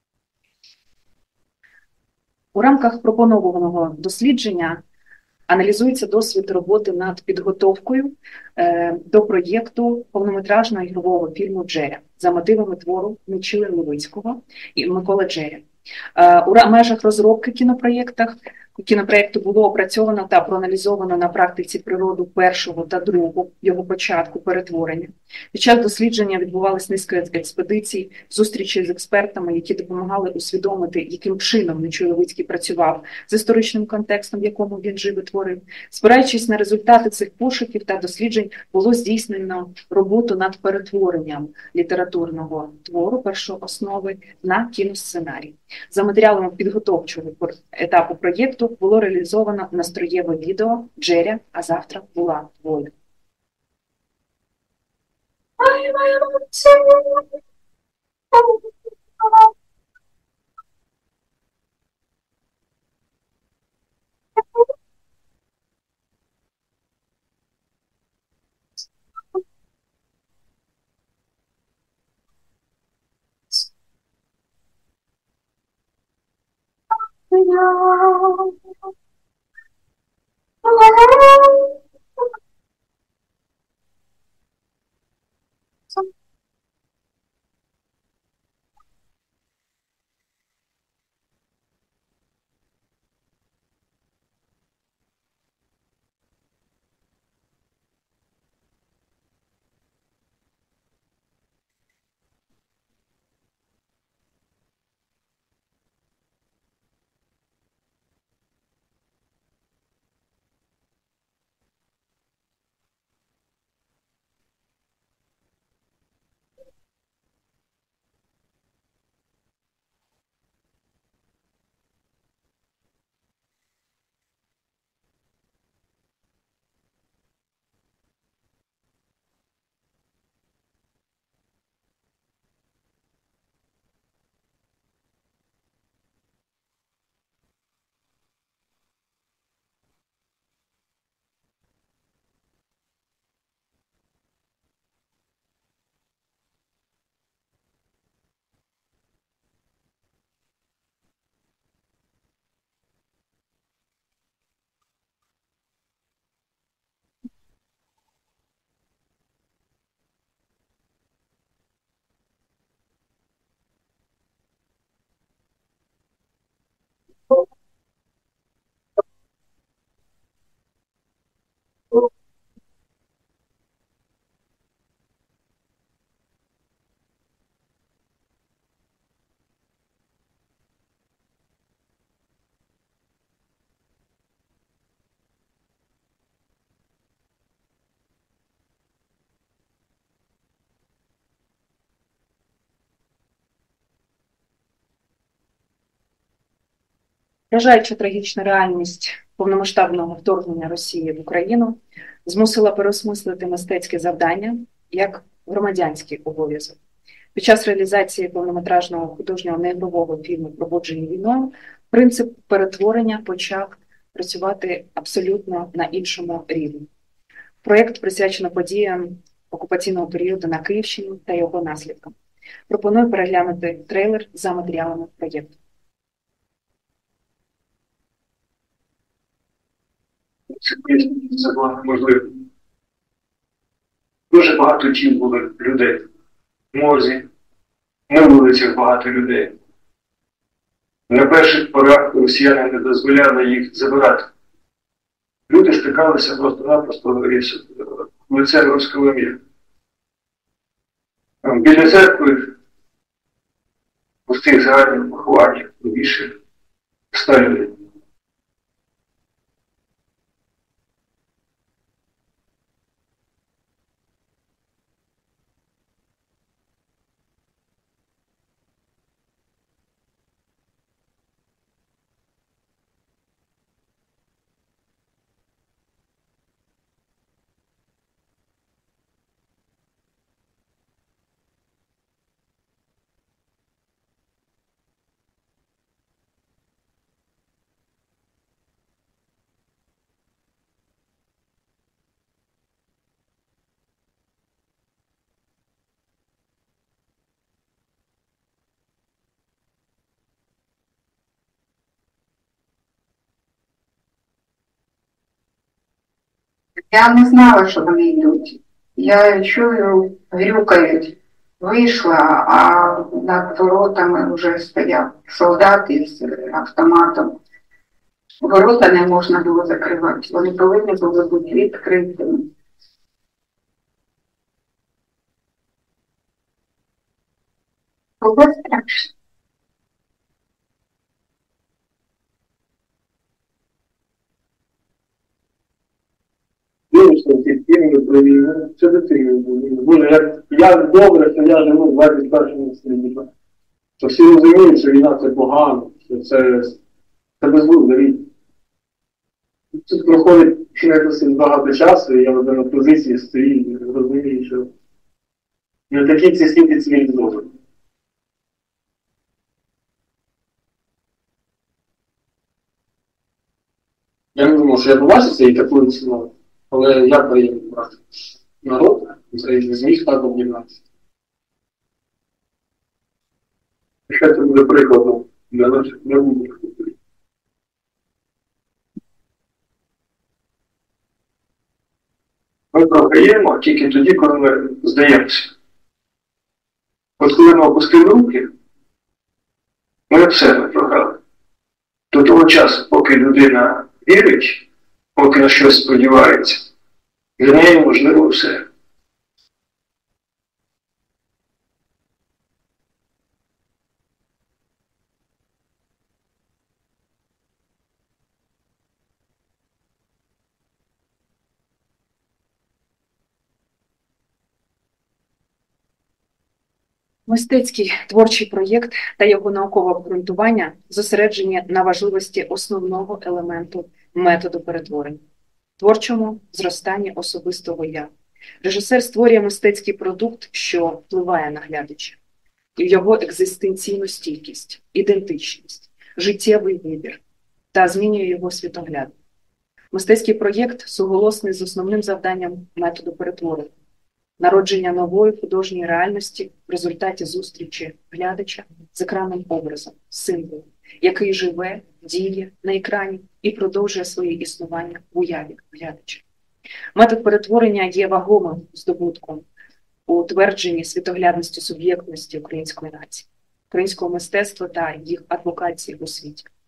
У рамках пропонованого дослідження аналізується досвід роботи над підготовкою до проєкту повнометражного ігрового фільму «Джеря» за мотивами твору Нечила Левицького і Миколи Джеря. У межах розробки кінопроєкту було опрацьовано та проаналізовано на практиці природу першого та другого його початку перетворення. Під час дослідження відбувалися низка експедицій, зустрічі з експертами, які допомагали усвідомити, яким чином Нечуй Левицький працював з історичним контекстом, в якому він жив і творив. Спираючись на результати цих пошуків та досліджень, було здійснено роботу над перетворенням літературного твору першооснови на кіносценарій. За матеріалами підготовчого етапу проєкту було реалізовано настроєве відео «Джеря, а завтра була воля». Вражаюча трагічна реальність повномасштабного вторгнення Росії в Україну змусила переосмислити мистецьке завдання як громадянський обов'язок. Під час реалізації повнометражного художнього неігрового фільму «Пробуджені війною» принцип перетворення почав працювати абсолютно на іншому рівні. Проєкт присвячено подіям окупаційного періоду на Київщині та його наслідкам. Пропоную переглянути трейлер за матеріалами проєкту. Це було можливо. Дуже багато тіл було людей. В морзі, на вулицях багато людей. На перших порах росіяни не дозволяли їх забирати. Люди стикалися просто-напросто із лицем руського міра. Біля церкви у цих загальних похованнях більше 100 людей. Я не знала, що вони йдуть. Я чую, грюкають. Вийшла, а над воротами вже стояв солдат із автоматом. Ворота не можна було закривати. Вони повинні були бути відкритими. Було страшно. Дивишся ці фільми про війну, це дитиною було. Боже, як добре, що я живу в 21 столітті. Що всі розуміють, що війна це погано, що це безглузда річ. Тут проходить не досить багато часу, і я вже на позиції стою і розумію, що не такі ці світи цивілізовані. Я не думав, що я побачу це і такою ціною. Але я приємно брати народ, це зміг так об'єднатися. Ще це буде прикладом для наших майбутніх культурів. Ми програємо тільки тоді, коли ми здаємося. От коли ми опустили руки, ми все ми програли. До того часу, поки людина вірить, поки на щось сподівається, для неї можливо все. Мистецький творчий проєкт та його наукове обґрунтування зосереджені на важливості основного елементу методу перетворення – творчому зростанні особистого «я». Режисер створює мистецький продукт, що впливає на глядача, і його екзистенційну стійкість, ідентичність, життєвий вибір та змінює його світогляд. Мистецький проєкт суголосний з основним завданням методу перетворення – народження нової художньої реальності в результаті зустрічі глядача з екранним образом, символом, який живе, діє на екрані і продовжує своє існування в уяві глядача. Метод перетворення є вагомим здобутком у утвердженні світоглядності суб'єктності української нації, українського мистецтва та їх адвокації у світі.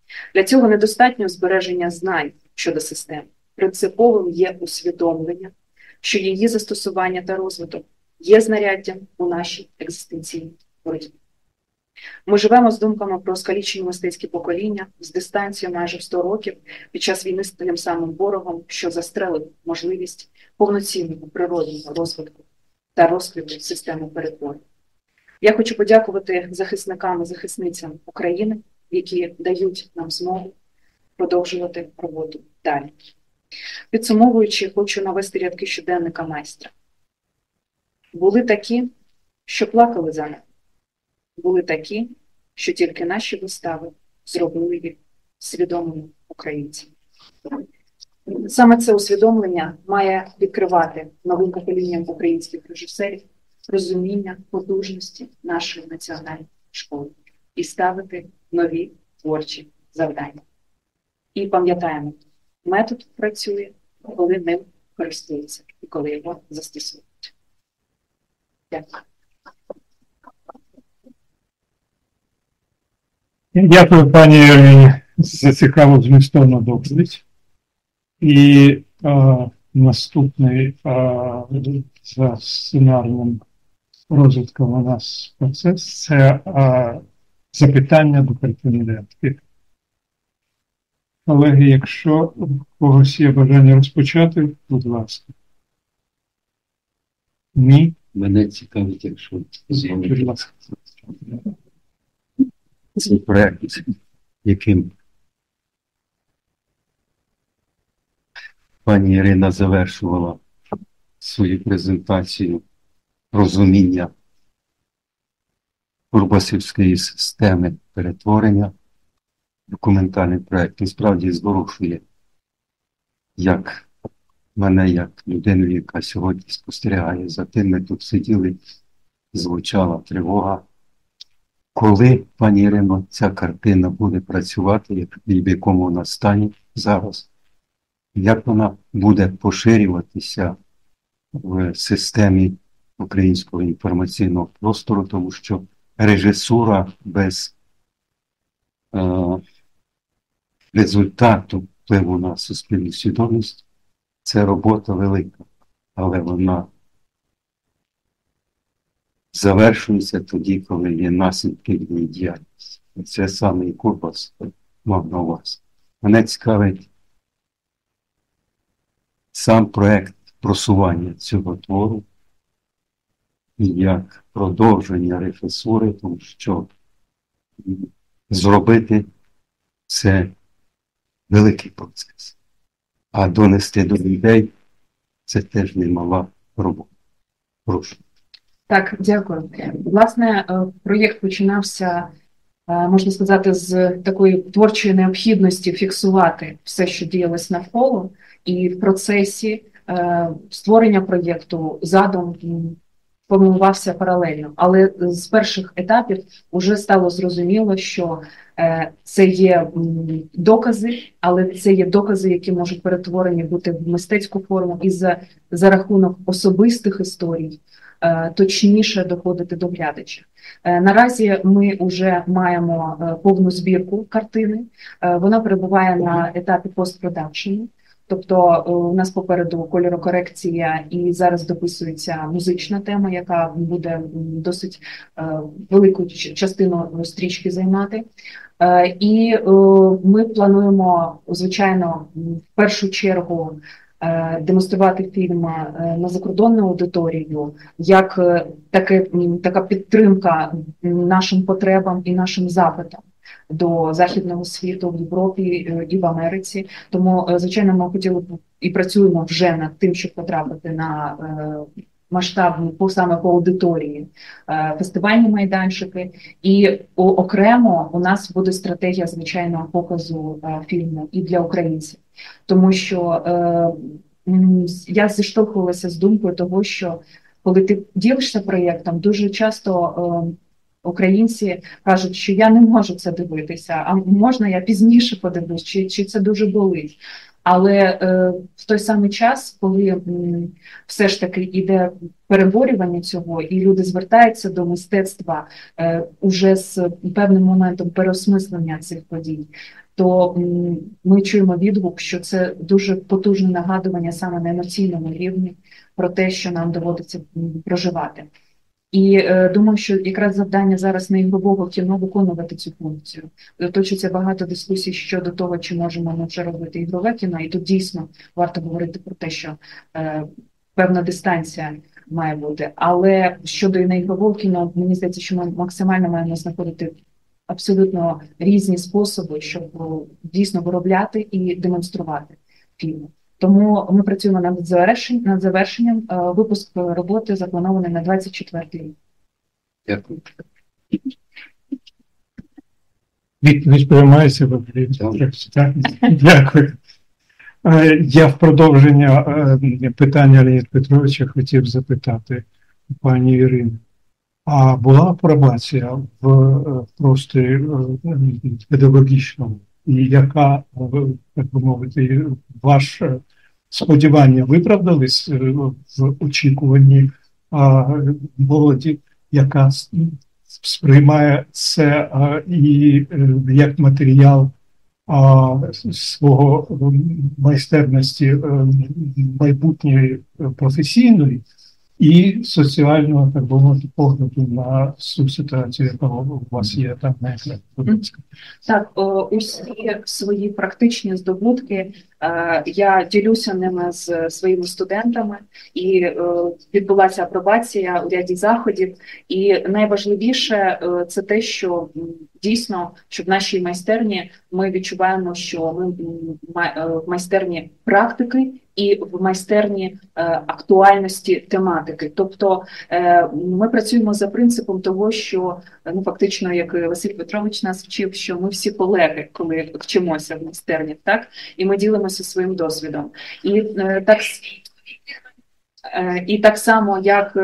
Для цього недостатньо збереження знань щодо системи. Принциповим є усвідомлення, що її застосування та розвиток є знаряддям у нашій екзистенційній боротьбі. Ми живемо з думками про скалічені мистецькі покоління з дистанцією майже в 100 років під час війни з тим самим ворогом, що застрелив можливість повноцінного природного розвитку та розквіту системи перетворень. Я хочу подякувати захисникам і захисницям України, які дають нам змогу продовжувати роботу далі. Підсумовуючи, хочу навести рядки щоденника майстра. Були такі, що плакали за нами. Були такі, що тільки наші вистави зробили їх свідомими українцями. Саме це усвідомлення має відкривати новим поколінням українських режисерів розуміння потужності нашої національної школи і ставити нові творчі завдання. І пам'ятаємо, метод працює, коли ним користуються і коли його застосують. Дякую. Дякую, пані Ірині, за цікаву змістовну доповідь. І наступний за сценарним розвитком у нас процес – це запитання до претендентки. Колеги, якщо у когось є бажання розпочати, будь ласка. Ні? Мене цікавить, якщо Будь ласка. цей проєкт, яким пані Ірина завершувала свою презентацію розуміння Курбасівської системи перетворення, документальний проєкт, насправді зворушує як мене, як людину, яка сьогодні спостерігає за тим, ми тут сиділи, звучала тривога. Коли, пані Ірино, ця картина буде працювати, в якому вона стані зараз, як вона буде поширюватися в системі українського інформаційного простору, тому що режисура без результату впливу на суспільну свідомість – це робота велика, але вона завершується тоді, коли є наслідки її діяльності. І це саме і Курбас мав на увазі. Мене цікавить сам проєкт просування цього твору і як продовження режисури, тому що зробити це великий процес. А донести до людей це теж немала робота. Прошу. Так, дякую. Власне, проєкт починався, можна сказати, з такої творчої необхідності фіксувати все, що діялось навколо, і в процесі створення проєкту задум формувався паралельно. Але з перших етапів вже стало зрозуміло, що це є докази, але це є докази, які можуть перетворені бути в мистецьку форму і за рахунок особистих історій точніше доходити до глядача. Наразі ми вже маємо повну збірку картини, вона перебуває на етапі постпродакшену, тобто у нас попереду кольорокорекція і зараз дописується музична тема, яка буде досить велику частину стрічки займати. І ми плануємо, звичайно, в першу чергу демонструвати фільм на закордонну аудиторію, як така підтримка нашим потребам і нашим запитам до західного світу в Європі і в Америці. Тому, звичайно, ми хотіли б і працюємо вже над тим, щоб потрапити на масштабні саме по аудиторії фестивальні майданчики. І окремо у нас буде стратегія звичайного показу фільму і для українців. Тому що я зіштовхувалася з думкою того, що коли ти ділишся проєктом, дуже часто українці кажуть, що я не можу це дивитися, а можна я пізніше подивлюсь, чи це дуже болить. Але в той самий час, коли все ж таки йде переборювання цього, і люди звертаються до мистецтва уже з певним моментом переосмислення цих подій, то ми чуємо відгук, що це дуже потужне нагадування саме на емоційному рівні про те, що нам доводиться проживати. І думаю, що якраз завдання зараз не ігрового кіно виконувати цю функцію. Точиться багато дискусій щодо того, чи можемо ми вже робити ігрове кіно, і тут дійсно варто говорити про те, що певна дистанція має бути. Але щодо неігрового кіно, мені здається, що ми максимально маємо знаходити абсолютно різні способи, щоб дійсно виробляти і демонструвати фільми. Тому ми працюємо над завершенням. Випуск роботи запланований на 24-й рік. Дякую. Відповідь приймається, дякую. Я в продовження питання Леоніда Петровича хотів запитати пані Ірину. А була апробація в просторі педагогічному? І яка, так би мовити, ваше сподівання виправдались в очікуванні молоді, яка сприймає це і як матеріал свого майстерності майбутньої професійної і соціального, так би мовити, погляду на цю ситуацію, яка у вас є там на екрані? Так, усі свої практичні здобутки я ділюся ними з своїми студентами, і відбулася апробація у ряді заходів. І найважливіше це те, що дійсно, що в нашій майстерні ми відчуваємо, що ми в майстерні практики і в майстерні актуальності тематики. Тобто ми працюємо за принципом того, що, ну, фактично, як Василь Петрович нас вчив, що ми всі колеги, коли вчимося в майстерні, так? І ми ділимося своїм досвідом. І так само,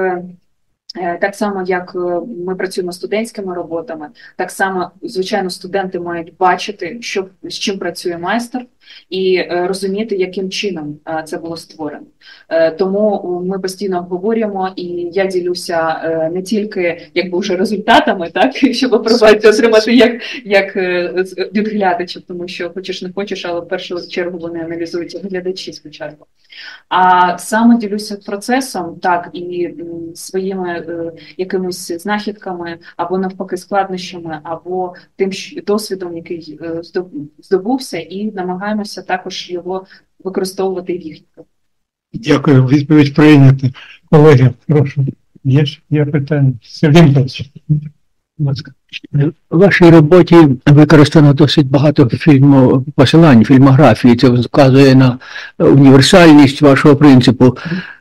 як ми працюємо з студентськими роботами, так само, звичайно, студенти мають бачити, з чим працює майстер, і розуміти, яким чином це було створено. Тому ми постійно обговорюємо, і я ділюся не тільки якби вже результатами, так, щоб апробацію отримати як від глядачів, тому що хочеш не хочеш, але в першу чергу вони аналізують як глядачі спочатку. А саме ділюся процесом, так, і своїми якимись знахідками, або навпаки складнощами, або тим досвідом, який здобувся, і намагаємося також його використовувати в їхніх. Дякую, відповідь прийнята. Колеги, прошу, є питання? Сергій Михайлович, будь ласка. У вашій роботі використано досить багато посилань, фільмографії. Це вказує на універсальність вашого принципу.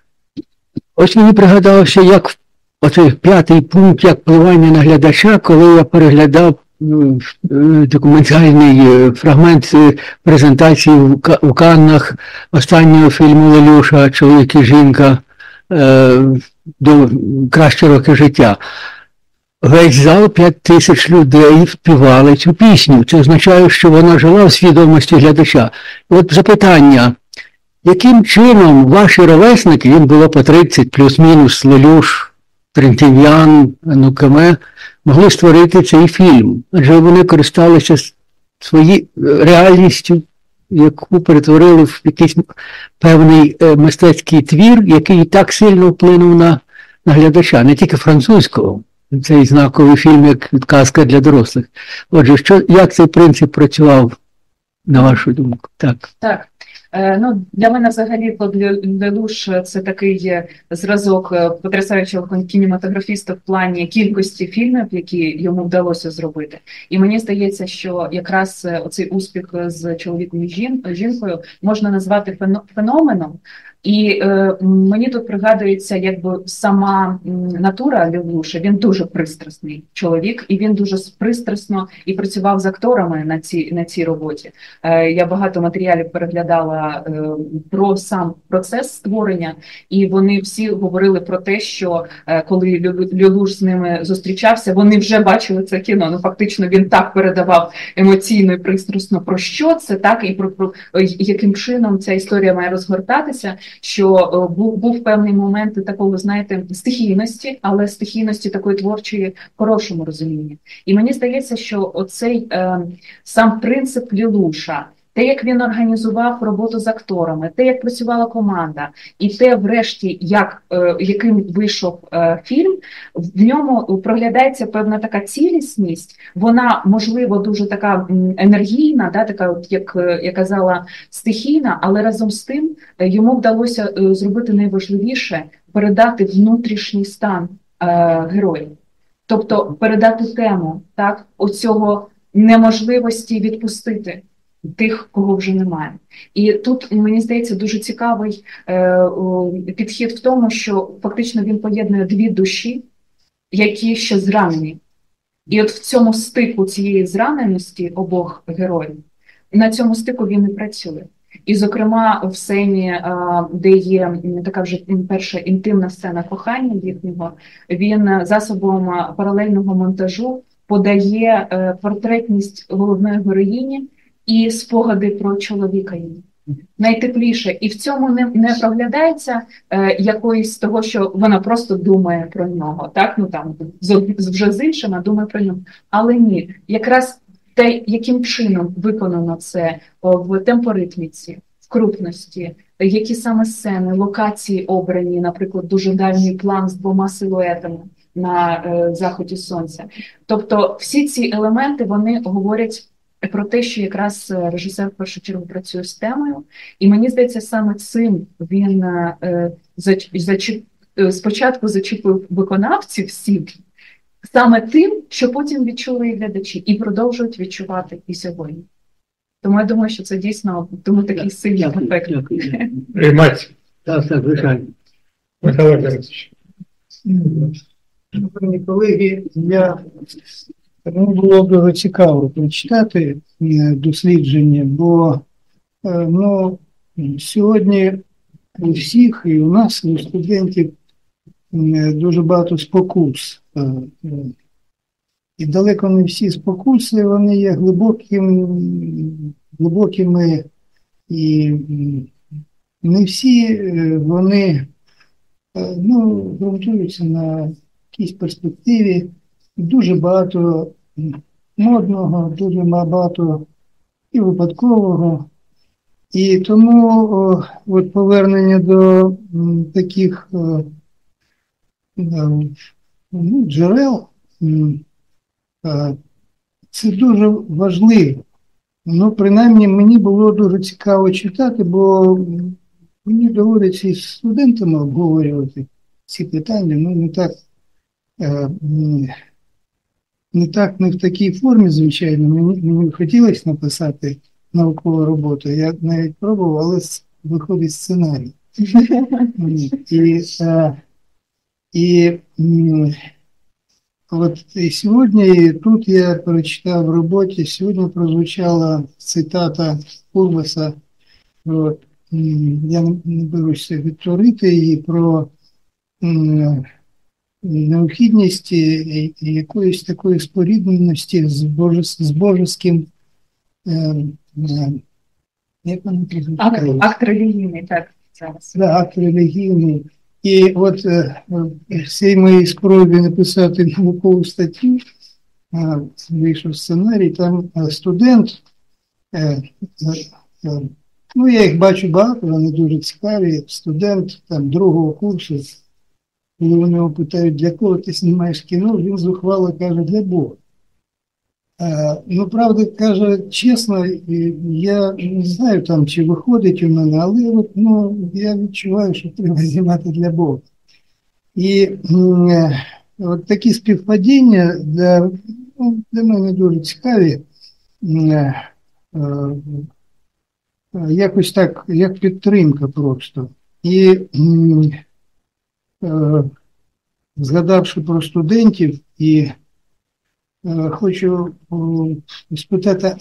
Ось мені пригадалося, як оцей 5-й пункт, як впливання на глядача, коли я переглядав документальний фрагмент презентації у Каннах останнього фільму Лелюша «Чоловік і жінка. До кращі роки життя». Весь зал, 5000 людей співали цю пісню. Це означає, що вона жила в свідомості глядача. І от запитання, яким чином ваші ровесники, їм було по 30 плюс-мінус, Лелюш, Трентів'ян, Нукеме, могли створити цей фільм? Адже вони користалися своєю реальністю, яку перетворили в якийсь певний мистецький твір, який так сильно вплинув на глядача, не тільки французького. Цей знаковий фільм, як «Казка для дорослих». Отже, як цей принцип працював, на вашу думку? Так. Ну, для мене взагалі Лелюш – це такий зразок потрясаючого кінематографіста в плані кількості фільмів, які йому вдалося зробити. І мені здається, що якраз оцей успіх з «Чоловіком і жінкою» можна назвати феноменом. І мені тут пригадується, якби сама натура Лелюша, він дуже пристрасний чоловік, і він дуже пристрасно і працював з акторами на цій роботі. Я багато матеріалів переглядала про сам процес створення, і вони всі говорили про те, що коли Лелюш з ними зустрічався, вони вже бачили це кіно. Ну, фактично, він так передавав емоційно і пристрасно, про що це, так, і про яким чином ця історія має розгортатися. що був певний момент такого, знаєте, стихійності, але стихійності такої творчої в хорошому розумінні. І мені здається, що оцей сам принцип Лілуша, те, як він організував роботу з акторами, те, як працювала команда, і те, врешті, яким вийшов фільм, в ньому проглядається певна така цілісність, вона, можливо, дуже така енергійна, да, така, от, як я казала, стихійна, але разом з тим йому вдалося зробити найважливіше – передати внутрішній стан героїв. Тобто передати тему, так, оцього неможливості відпустити тих, кого вже немає. І тут, мені здається, дуже цікавий підхід в тому, що фактично він поєднує дві душі, які ще зранені. І от в цьому стику цієї зраненості обох героїв, на цьому стику він і працює. І, зокрема, в сцені, де є така вже перша інтимна сцена кохання їхнього, він засобом паралельного монтажу подає портретність головної героїні і спогади про чоловіка її. Найтепліше. І в цьому не проглядається якоїсь того, що вона просто думає про нього. Так? Ну, там, вже з іншим, а думає про нього. Але ні. Якраз те, яким чином виконано це в темпоритміці, в крупності, які саме сцени, локації обрані, наприклад, дуже дальній план з двома силуетами на заході сонця. Тобто всі ці елементи, вони говорять про те, що якраз режисер в першу чергу працює з темою. І мені здається, саме цим він спочатку зачепив виконавців всіх, саме тим, що потім відчули і глядачі, і продовжують відчувати і сьогодні. Тому я думаю, що це дійсно тому такий сильний ефект. Приймати. Так, звичайно. Михайло Леонідович. Шановні колеги, було дуже цікаво прочитати дослідження, бо сьогодні у всіх, і у нас, і у студентів, дуже багато спокус. І далеко не всі спокуси, вони є глибокими, і не всі вони ґрунтуються на якійсь перспективі. Дуже багато модного, дуже багато і випадкового. І тому от повернення до таких джерел це дуже важливо. Принаймні, мені було дуже цікаво читати, бо мені доводиться із студентами обговорювати ці питання, не в такій формі, звичайно. Мені хотілося написати наукову роботу. Я навіть пробував, але виходить сценарій. І сьогодні, тут я прочитав в роботі, сьогодні прозвучала цитата Курбаса, я не беруся відтворити її, про необхідність якоїсь такої спорідненості з божеським, як воно прозвучало? Акт релігійний, так, зараз. Да, акт релігійний. І от в цій моїй спробі написати наукову статтю, вийшов сценарій, там студент, я їх бачу багато, вони дуже цікаві, студент там другого курсу, коли вони його питають, для кого ти знімаєш кіно, він зухвало каже, для Бога. Правда, каже, чесно, я не знаю там, чи виходить у мене, але я відчуваю, що треба знімати для Бога. І от такі співпадіння для мене дуже цікаві. Якось так, як підтримка просто. І згадавши про студентів, і хочу спитати,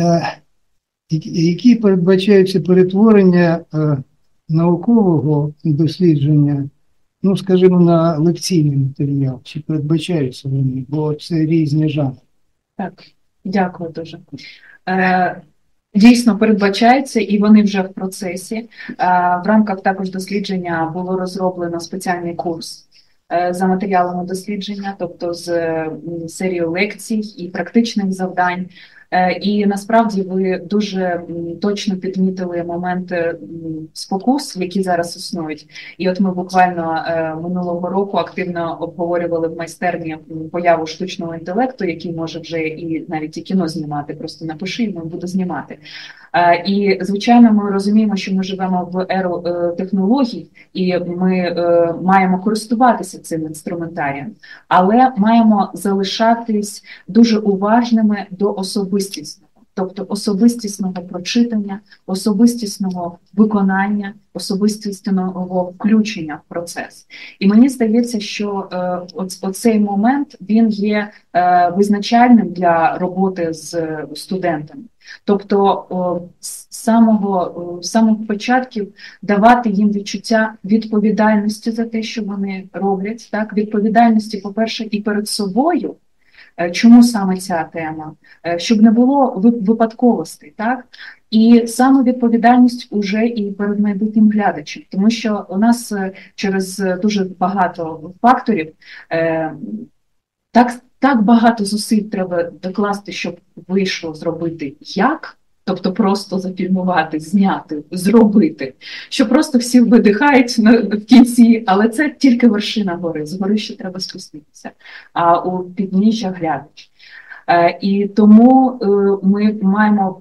які передбачаються перетворення наукового дослідження, скажімо, на лекційний матеріал, чи передбачаються вони, бо це різні жанри. Так, дякую дуже. дійсно передбачається, і вони вже в процесі. В рамках також дослідження було розроблено спеціальний курс за матеріалами дослідження, тобто з серією лекцій і практичних завдань. І насправді ви дуже точно підмітили моменти спокус, які зараз існують. І от ми буквально минулого року активно обговорювали в майстерні появу штучного інтелекту, який може вже і навіть і кіно знімати, просто напиши, і ми буду знімати. І, звичайно, ми розуміємо, що ми живемо в еру технологій, і ми маємо користуватися цим інструментарієм, але маємо залишатись дуже уважними до особистісного, тобто особистісного прочитання, особистісного виконання, особистісного включення в процес. І мені здається, що оцей момент, він є визначальним для роботи з студентами. Тобто з самого початку давати їм відчуття відповідальності за те, що вони роблять, так? Відповідальності, по-перше, і перед собою. Чому саме ця тема? Щоб не було випадковостей, так? І саме відповідальність уже і перед майбутнім глядачем, тому що у нас через дуже багато факторів так багато зусиль треба докласти, щоб вийшло зробити як, тобто просто зафільмувати, зняти, зробити, що просто всі видихають в кінці, але це тільки вершина гори, з гори ще треба спуститися, а у підніжжя глядач. І тому ми маємо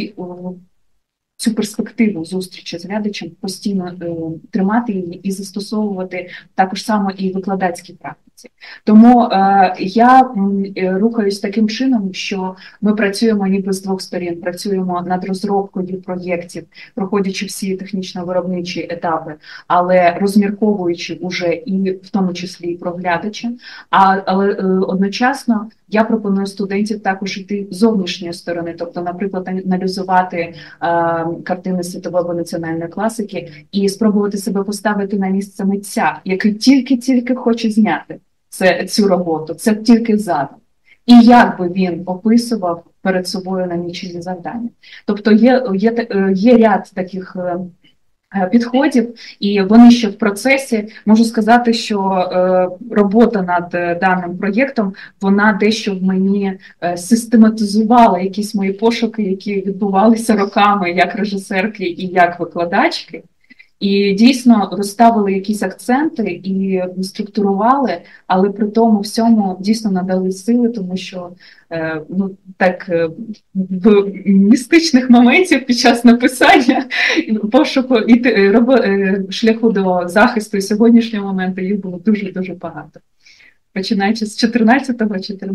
цю перспективу зустрічі з глядачем постійно тримати її і застосовувати також само і в викладацькій практиці. Тому я рухаюсь таким чином, що ми працюємо ніби з двох сторін, працюємо над розробкою проєктів, проходячи всі технічно-виробничі етапи, але розмірковуючи уже і в тому числі і про глядача, але одночасно я пропоную студентів також йти з зовнішньої сторони, тобто, наприклад, аналізувати картини світової або національної класики і спробувати себе поставити на місце митця, який тільки є зняти цю роботу, це тільки задум. І як би він описував перед собою намічені завдання. Тобто є ряд таких підходів, і вони ще в процесі. Можу сказати, що робота над даним проєктом, вона дещо в мені систематизувала якісь мої пошуки, які відбувалися роками як режисерки і як викладачки. І дійсно розставили якісь акценти і структурували, але при тому всьому дійсно надали сили, тому що в містичних моментів під час написання, пошуку і шляху до захисту і сьогоднішнього моменту їх було дуже-дуже багато. Починаючи з 14-го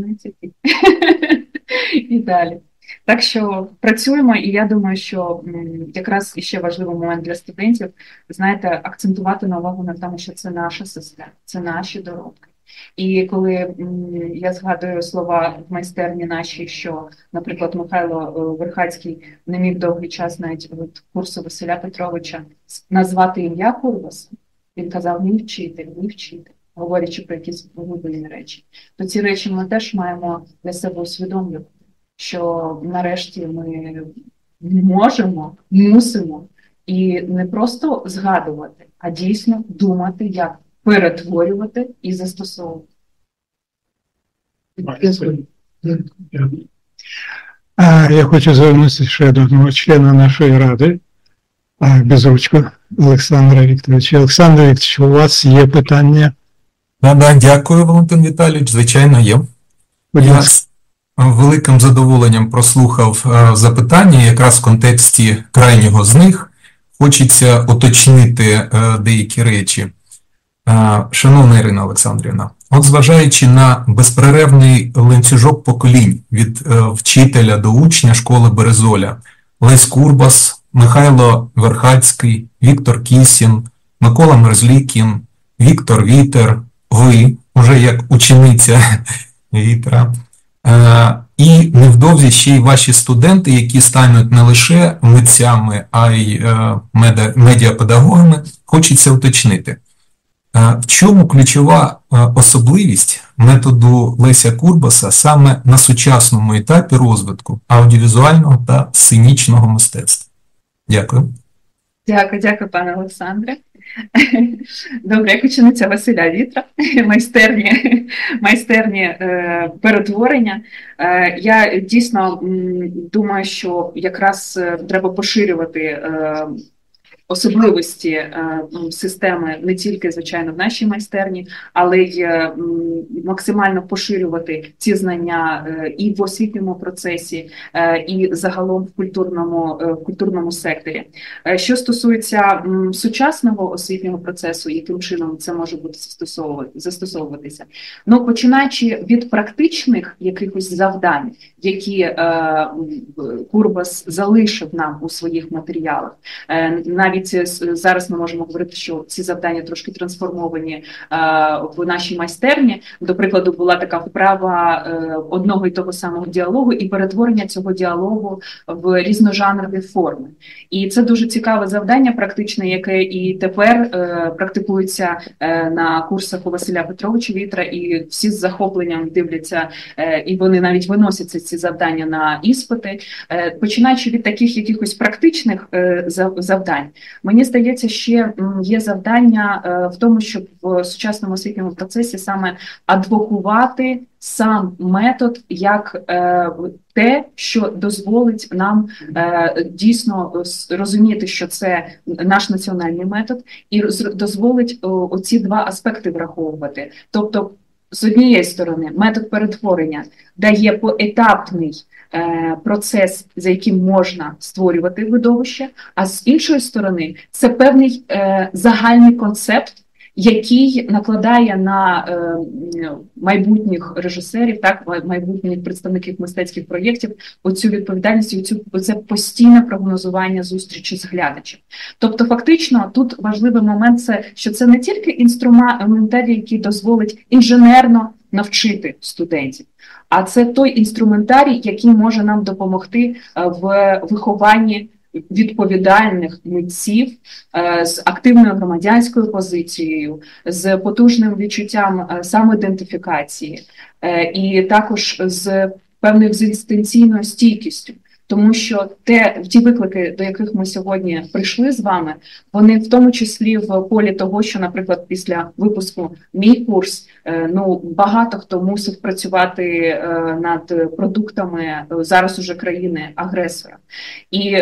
і далі. Так що працюємо, і я думаю, що якраз іще важливий момент для студентів, знаєте, акцентувати на увагу на тому, що це наша сестра, це наші доробки. І коли я згадую слова в майстерні нашій, що, наприклад, Михайло Верхацький не міг довгий час навіть від курсу Василя Петровича назвати ім'я Курбаса, він казав «ні вчитель», говорячи про якісь глибинні речі. То ці речі ми теж маємо для себе усвідомлювати, що нарешті ми можемо, мусимо і не просто згадувати, а дійсно думати, як перетворювати і застосовувати. Я хочу звернутися ще до одного члена нашої ради, Безручко Олександра Вікторовича. Олександр Вікторович, у вас є питання? Дякую, Валентин Віталійович. Звичайно, є. Я з великим задоволенням прослухав запитання, якраз в контексті крайнього з них. Хочеться уточнити деякі речі. Шановна Ірина Олександрівна, от зважаючи на безперервний ланцюжок поколінь від вчителя до учня школи Березоля, Лесь Курбас, Михайло Верхацький, Віктор Кісін, Микола Мерзлікін, Віктор Вітер, ви, уже як учениця Вітера, і невдовзі ще й ваші студенти, які стануть не лише митцями, а й медіапедагогами, хочеться уточнити. В чому ключова особливість методу Леся Курбаса саме на сучасному етапі розвитку аудіовізуального та сценічного мистецтва? Дякую. Дякую, пане Олександре. Добре, як учениця Василя Вітра, майстерні перетворення. Я дійсно думаю, що якраз треба поширювати особливості системи не тільки, звичайно, в нашій майстерні, але й максимально поширювати ці знання і в освітньому процесі, і загалом в культурному секторі. Що стосується сучасного освітнього процесу, яким чином це може бути застосовуватися? Ну, починаючи від практичних якихось завдань, які Курбас залишив нам у своїх матеріалах, навіть зараз ми можемо говорити, що ці завдання трошки трансформовані в нашій майстерні. До прикладу, була така вправа одного і того самого діалогу і перетворення цього діалогу в різножанрові форми. І це дуже цікаве завдання практичне, яке і тепер практикується на курсах у Василя Петровича Вітра, і всі з захопленням дивляться, і вони навіть виносяться ці завдання на іспити. Починаючи від таких якихось практичних завдань, мені здається, ще є завдання в тому, щоб в сучасному освітньому процесі саме адвокувати сам метод як те, що дозволить нам дійсно розуміти, що це наш національний метод, і дозволить оці два аспекти враховувати. Тобто, з однієї сторони, метод перетворення дає поетапний процес, за яким можна створювати видовище, а з іншої сторони, це певний загальний концепт, який накладає на майбутніх режисерів, так, майбутніх представників мистецьких проєктів оцю відповідальність, оце постійне прогнозування зустрічі з глядачем. Тобто, фактично, тут важливий момент, що це не тільки інструментарій, який дозволить інженерно навчити студентів, а це той інструментарій, який може нам допомогти в вихованні відповідальних митців з активною громадянською позицією, з потужним відчуттям самоідентифікації і також з певною екзистенційною стійкістю. Тому що ті виклики, до яких ми сьогодні прийшли з вами, вони в тому числі в полі того, що, наприклад, після випуску мій курс, багато хто мусив працювати над продуктами зараз уже країни-агресора. І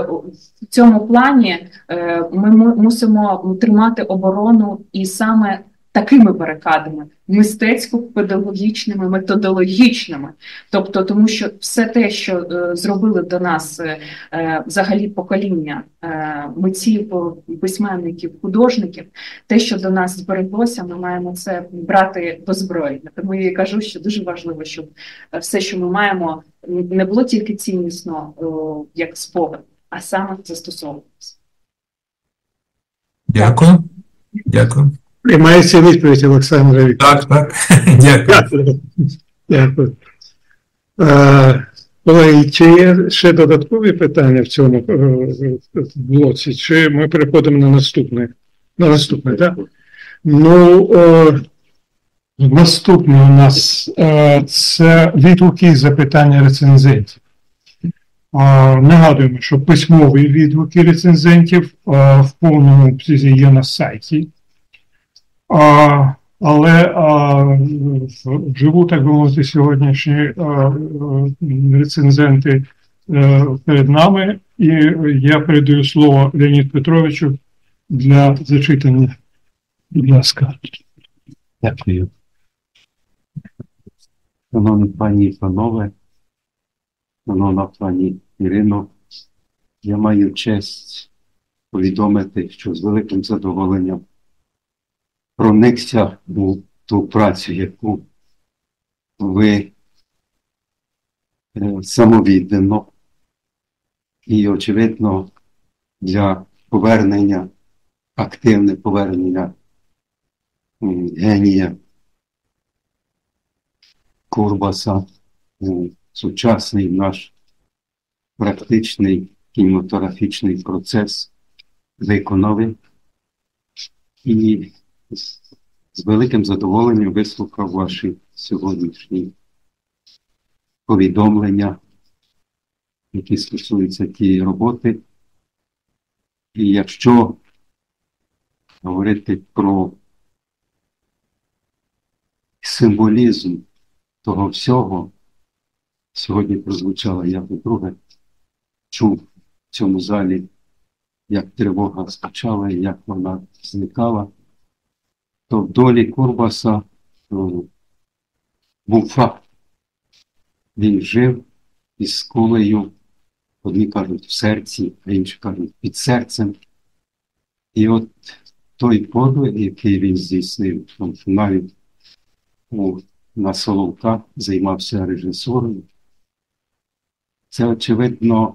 в цьому плані ми мусимо тримати оборону і саме такими барикадами, мистецько-педагогічними, методологічними. Тобто, тому що все те, що зробили до нас взагалі покоління митців, письменників, художників, те, що до нас збереглося, ми маємо це брати до зброї. Тому я кажу, що дуже важливо, щоб все, що ми маємо, не було тільки ціннісно, як спогад, а саме застосовувалося. Дякую. Дякую. Приймається відповідь Олександра Вікторовича. Так. Дякую. Дякую. Колеги, чи є ще додаткові питання в цьому блоці, чи ми переходимо на наступне? На наступне, так? Наступне у нас це відгуки і запитання рецензентів. Нагадуємо, що письмові відгуки рецензентів в повному обсязі є на сайті. Але вживу, так би мовити, сьогоднішні рецензенти перед нами, і я передаю слово Леоніду Петровичу для зачитання. Будь ласка. Дякую. Шановні пані і панове, шановна пані Ірино, я маю честь повідомити, що з великим задоволенням проникся у ту працю, яку ви самовіддано і, очевидно, для повернення, активне повернення генія Курбаса у сучасний наш практичний кінематографічний процес виконали. І з великим задоволенням вислухав ваші сьогоднішні повідомлення, які стосуються тієї роботи. І якщо говорити про символізм того всього, сьогодні прозвучало, я вдруге чув в цьому залі, як тривога спочала і як вона зникала, то в долі Курбаса був факт. Він жив із кулею, одні кажуть в серці, а інші кажуть під серцем. І от той подвиг, який він здійснив, тому що навіть на Соловках займався режисурою, це, очевидно,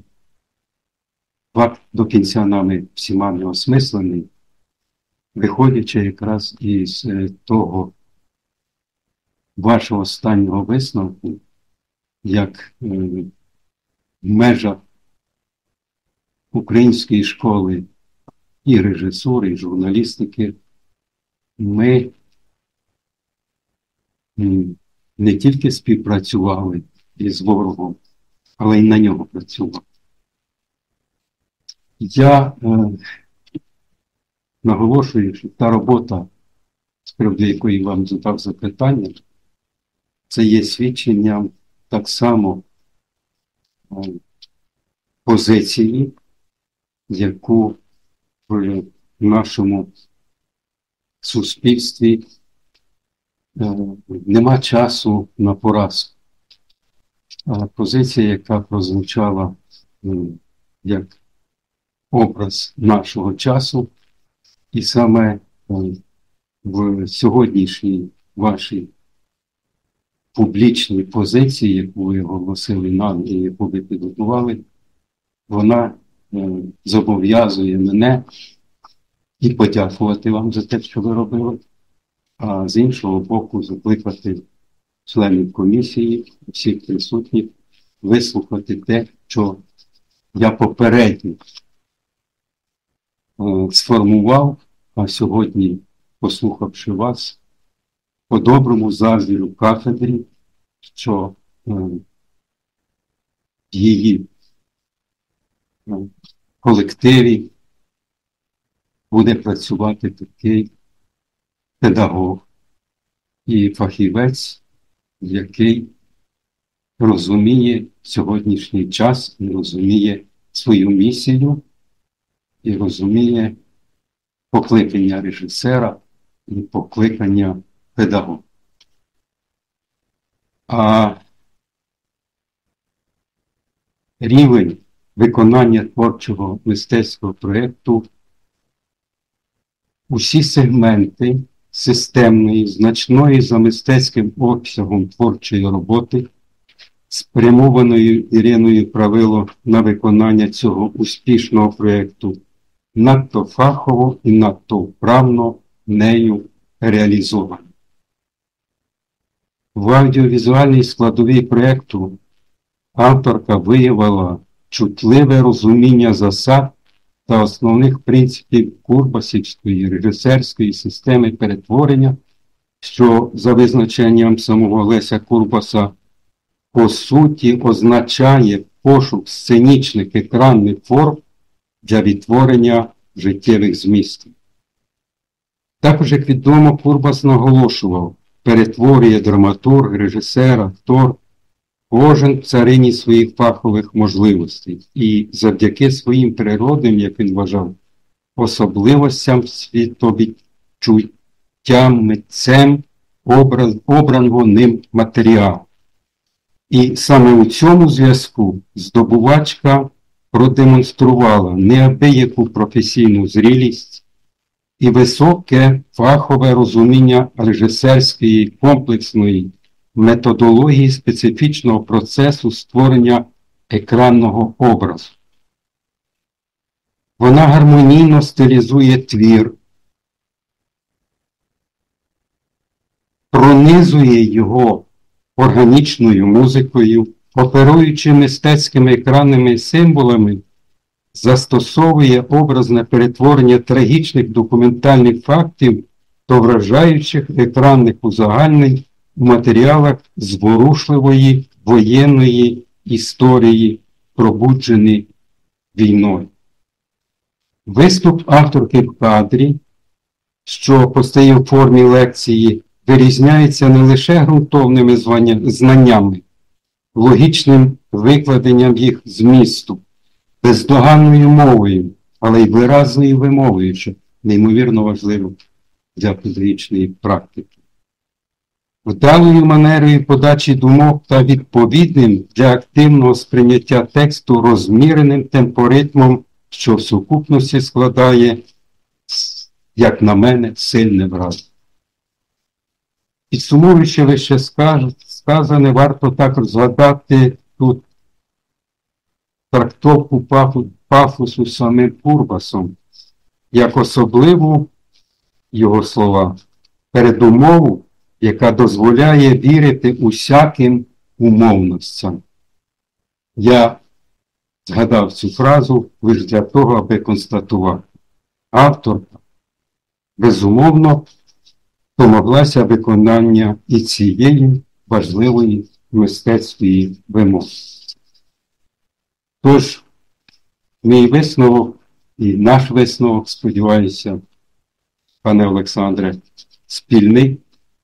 факт до кінця нами всіма не осмислений, виходячи якраз із того вашого останнього висновку, як в межах української школи і режисури, і журналістики ми не тільки співпрацювали із ворогом, але й на нього працювали. Я наголошую, що та робота, з приводу якої вам задав запитання, це є свідченням так само позиції, яку в нашому суспільстві нема часу на поразку. Позиція, яка прозвучала як образ нашого часу, і саме в сьогоднішній вашій публічній позиції, яку ви оголосили нам і яку ви підготували, вона зобов'язує мене і подякувати вам за те, що ви робили, а з іншого боку закликати членів комісії, всіх присутніх, вислухати те, що я попередньо сформував, а сьогодні, послухавши вас, по-доброму завірю кафедрі, що в її колективі буде працювати такий педагог і фахівець, який розуміє сьогоднішній час і розуміє свою місію, і розуміє покликання режисера і покликання педагога. А рівень виконання творчого мистецького проєкту, усі сегменти системної, значної за мистецьким обсягом творчої роботи, спрямованої Іриною Правило на виконання цього успішного проєкту, надто фахово і надто вправно нею реалізовано. В аудіовізуальній складовій проєкту авторка виявила чутливе розуміння засад та основних принципів курбасівської режисерської системи перетворення, що за визначенням самого Леся Курбаса по суті означає пошук сценічних екранних форм для відтворення життєвих змістів. Також, як відомо, Курбас наголошував, перетворює драматург, режисер, актор, кожен в царині своїх фахових можливостей і завдяки своїм природним, як він вважав, особливостям світовідчуттям митцем обраного ним матеріалу. І саме у цьому зв'язку здобувачка продемонструвала неабияку професійну зрілість і високе фахове розуміння режисерської комплексної методології специфічного процесу створення екранного образу. Вона гармонійно стилізує твір, пронизує його органічною музикою, оперуючи мистецькими екранними символами, застосовує образне перетворення трагічних документальних фактів до вражаючих екранних узагальнень у матеріалах зворушливої воєнної історії, пробуджений війною. Виступ авторки в кадрі, що постає в формі лекції, вирізняється не лише ґрунтовними знаннями, логічним викладенням їх змісту, бездоганною мовою, але й виразною вимовою, що неймовірно важливо для педагогічної практики. Вдалою манерою подачі думок та відповідним для активного сприйняття тексту розміреним темпоритмом, що в сукупності складає, як на мене, сильне враження. Підсумовуючи лише сказане, варто також згадати тут трактовку пафосу самим Курбасом, як особливу, його слова, передумову, яка дозволяє вірити усяким умовностям. Я згадав цю фразу лише для того, аби констатувати. Авторка, безумовно, домоглася виконання і цієї важливої мистецької вимоги. Тож, мій висновок і наш висновок, сподіваюся, пане Олександре, спільний.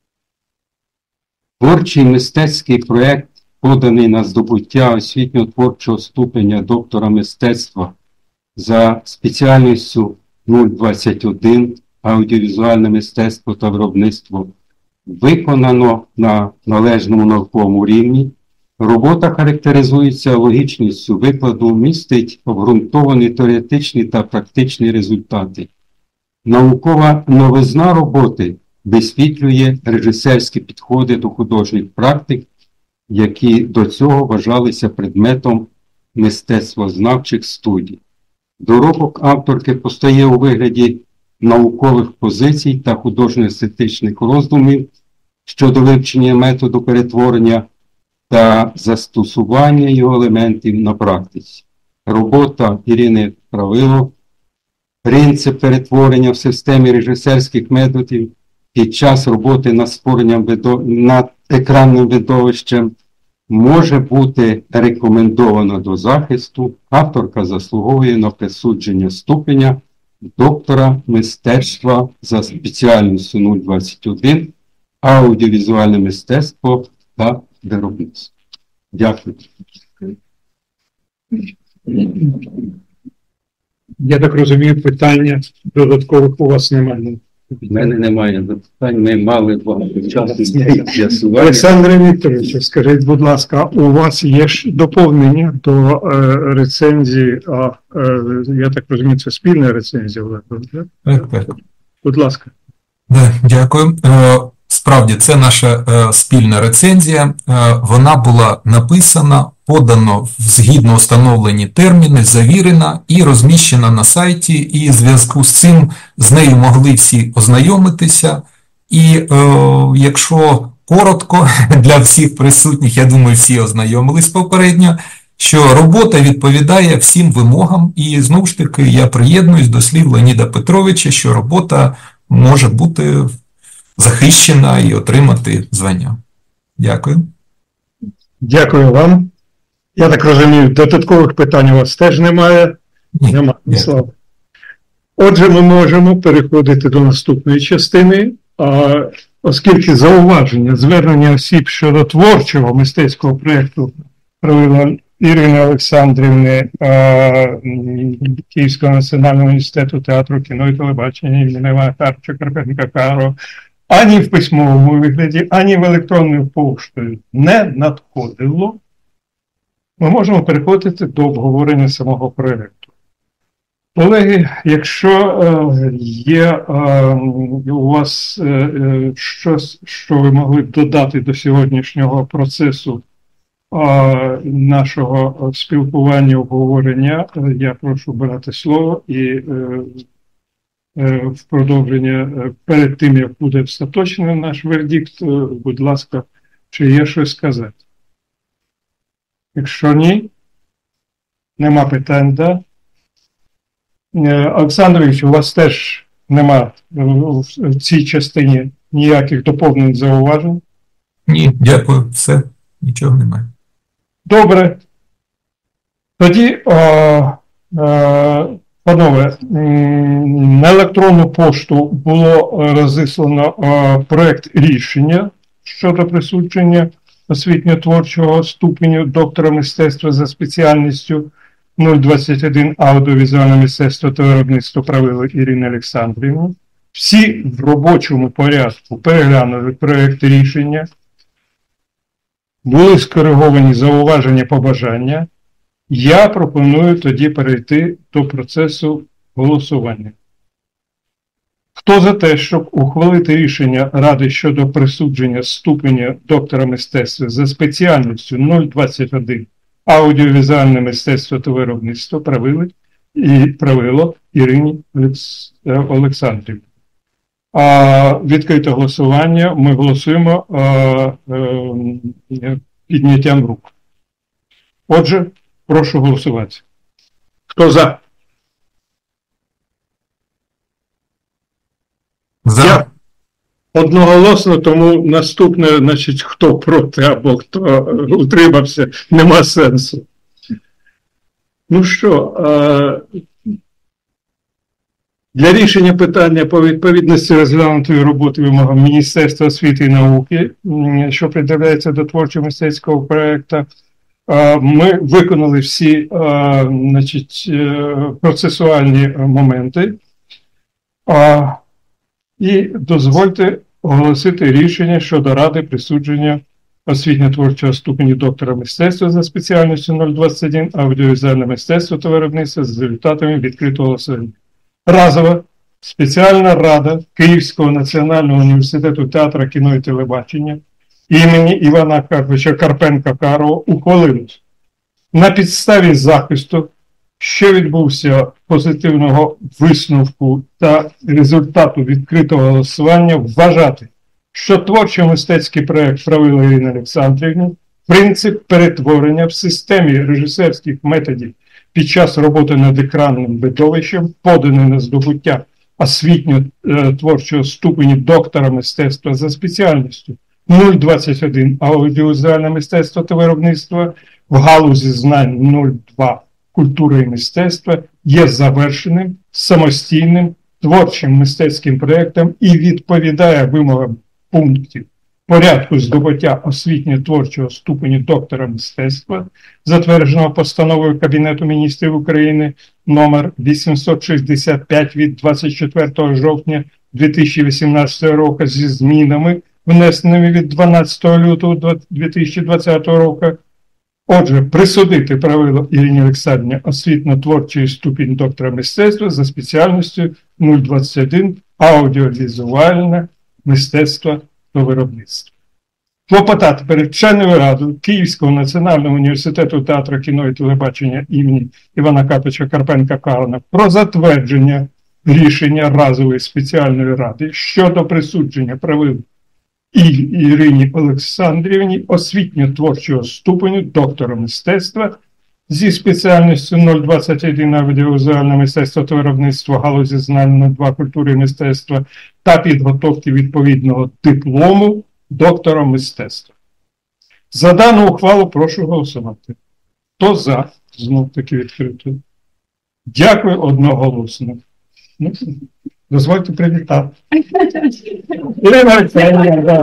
Творчий мистецький проєкт, поданий на здобуття освітньо-творчого ступеня доктора мистецтва за спеціальністю 021 аудіовізуальне мистецтво та виробництво, виконано на належному науковому рівні. Робота характеризується логічністю викладу, містить обґрунтовані теоретичні та практичні результати. Наукова новизна роботи висвітлює режисерські підходи до художніх практик, які до цього вважалися предметом мистецтвознавчих студій. Доробок авторки постає у вигляді наукових позицій та художньо-естетичних роздумів щодо вивчення методу перетворення та застосування його елементів на практиці. Робота Ірини Правило «Принцип перетворення в системі режисерських методів під час роботи над створенням над екранним видовищем» може бути рекомендована до захисту. Авторка заслуговує на присудження ступеня доктора мистецтва за спеціальністю 021 аудіовізуальне мистецтво та виробництво. Дякую. Я так розумію, питання додаткових у вас немає. У мене немає запитань, ми мали багато часу з'ясувати. Олександре Вікторовичу, скажіть, будь ласка, у вас є ж доповнення до рецензії, я так розумію, це спільна рецензія, Так. Будь ласка. Дякую. Справді, це наша спільна рецензія. Вона була написана, подано згідно встановлені терміни, завірена і розміщена на сайті, і в зв'язку з цим з нею могли всі ознайомитися. І якщо коротко для всіх присутніх, я думаю, всі ознайомились попередньо, що робота відповідає всім вимогам, і знову ж таки я приєднуюсь до слів Леоніда Петровича, що робота може бути захищена і отримати звання. Дякую. Дякую вам. Я так розумію, додаткових питань у вас теж немає. Ні. Немає, слава. Отже, ми можемо переходити до наступної частини, оскільки зауваження, звернення осіб щодо творчого мистецького проєкту Правило Ірини Олександрівни Київського національного університету театру, кіно і телебачення імені Макарча Карпенка Каро ані в письмовому вигляді, ані в електронною поштою не надходило, ми можемо переходити до обговорення самого проєкту. Колеги, якщо є у вас щось, що ви могли б додати до сьогоднішнього процесу нашого спілкування, обговорення, я прошу брати слово і в продовження, перед тим, як буде остаточний наш вердикт, будь ласка, чи є щось сказати? Якщо ні, нема питань, да? Олександрович, у вас теж Нема в цій частині ніяких доповнень, зауважень? Ні, дякую, все, нічого немає. Добре. Тоді, панове, на електронну пошту було розіслано проект рішення щодо присудження освітньо-творчого ступеню доктора мистецтва за спеціальністю 021 аудіовізуальне мистецтво та виробництво правила Ірини Олександрівни. Всі в робочому порядку переглянули проект рішення, були скориговані зауваження, побажання. Я пропоную тоді перейти до процесу голосування. Хто за те, щоб ухвалити рішення Ради щодо присудження ступеня доктора мистецтва за спеціальністю 021 аудіовізуальне мистецтво та виробництво правило Ірині Олександрівні? Відкрите голосування. Ми голосуємо підняттям рук. Отже, прошу голосувати. Хто за? За. Одноголосно, тому наступне, значить, хто проти або хто утримався, нема сенсу. Ну що, для рішення питання по відповідності розглянутої роботи вимогам Міністерства освіти і науки, що придивляється до творчо-мистецького проєкту, ми виконали всі, значить, процесуальні моменти. І дозвольте оголосити рішення щодо Ради присудження освітньо-творчого ступеню доктора мистецтва за спеціальністю 021 аудіовізуальне мистецтво та виробництво з результатами відкритого голосування. Разова спеціальна рада Київського національного університету театру, кіно і телебачення імені Івана Карповича Карпенка-Карого ухвалила на підставі захисту, що відбувся позитивного висновку та результату відкритого голосування, вважати, що творчо-мистецький проєкт правила Ірини Олександрівни, принцип перетворення в системі режисерських методів під час роботи над екранним видовищем, поданий на здобуття освітньо-творчого ступені доктора мистецтва за спеціальністю 021 аудіовізуальне мистецтво та виробництво в галузі знань 02 культури і мистецтва є завершеним, самостійним, творчим мистецьким проєктом і відповідає вимогам пунктів порядку здобуття освітньо-творчого ступеню доктора мистецтва, затвердженого постановою Кабінету міністрів України номер 865 від 24 жовтня 2018 року зі змінами, внесеними від 12 лютого 2020 року. Отже, присудити правило Ірині Олександрівні освітньо-творчий ступінь доктора мистецтва за спеціальністю 021 аудіовізуальне мистецтво та виробництво. Клопотати перед членами Ради Київського національного університету театру, кіно і телебачення імені Івана Карповича Карпенка-Карого про затвердження рішення разової спеціальної ради щодо присудження правил Ірині Олександрівні освітньо-творчого ступеню доктора мистецтва зі спеціальністю 021 аудіовізуальне мистецтво та виробництво галузі знань 02 культури і мистецтва та підготовки відповідного диплому доктора мистецтва. За дану ухвалу прошу голосувати. Хто за? Знов таки відкрито. Дякую одноголосно. Дозвольте привітати. Ірина Олександрівна,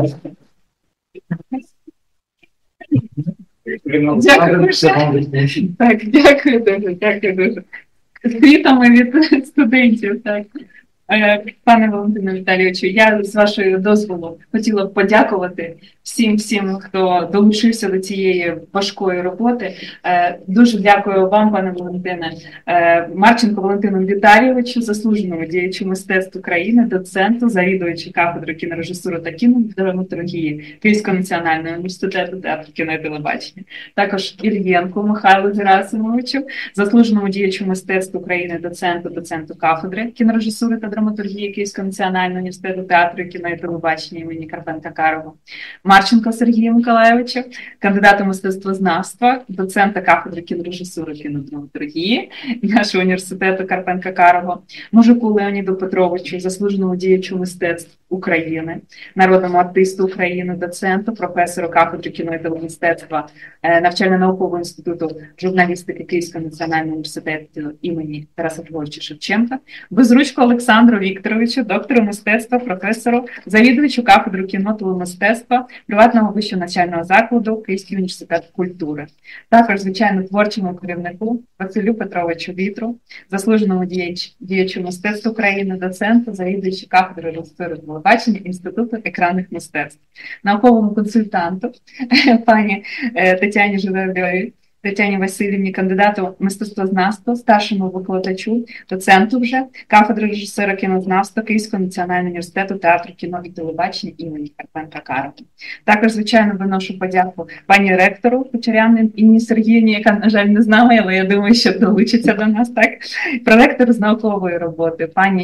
так, дякую дуже. З квітами від студентів, так. Пане Валентине Віталійовичу, я з вашого дозволу хотіла б подякувати всім, хто долучився до цієї важкої роботи. Дуже дякую вам, пане Валентине, Марченко Валентину Віталійовичу, заслуженому діячу мистецтв України, доценту, завідувачу кафедри кінорежисури та кінодраматургії Київського національного університету театру, кіно і телебачення. Також Ільєнку Михайлу Герасимовичу, заслуженому діячу мистецтв України, доценту кафедри кінорежисури та драматургії Київського національного університету театру, кіно і телебачення імені Карпенка Карого, Марченко Сергія Миколайовича, кандидата мистецтвознавства, доцента кафедри кінорежисури кінодраматургії нашого університету Карпенка Карого, Мужику Леоніду Петровичу, заслуженому діячу мистецтв України, народному артисту України, доценту, професору кафедри кіно і телемистецтва Навчально-наукового інституту журналістики Київського національного університету імені Тараса Григоровича Шевченка, Безручко Олександру Вікторовичу, доктору мистецтва, професору, завідувачу кафедру кіно та мистецтва приватного вищого навчального закладу Київський університет культури. Також, звичайно, творчому керівнику Василю Петровичу Вітру, заслуженому діячу мистецтв України, доценту, завідувачу кафедри режисури телебачення Інституту екранних мистецтв, науковому консультанту пані Тетяні Журавльовій, Тетяні Васильівні, кандидату мистецтвознавства, старшому викладачу, доценту вже кафедри режисера кінознавства Київського національного університету театру, кіно і телебачення імені Карпенка Карого. Також, звичайно, виношу подяку пані ректору Кучерявні Інні Сергіївні, яка, на жаль, не з нами, але я думаю, що долучиться до нас, так? Проректору з наукової роботи, пані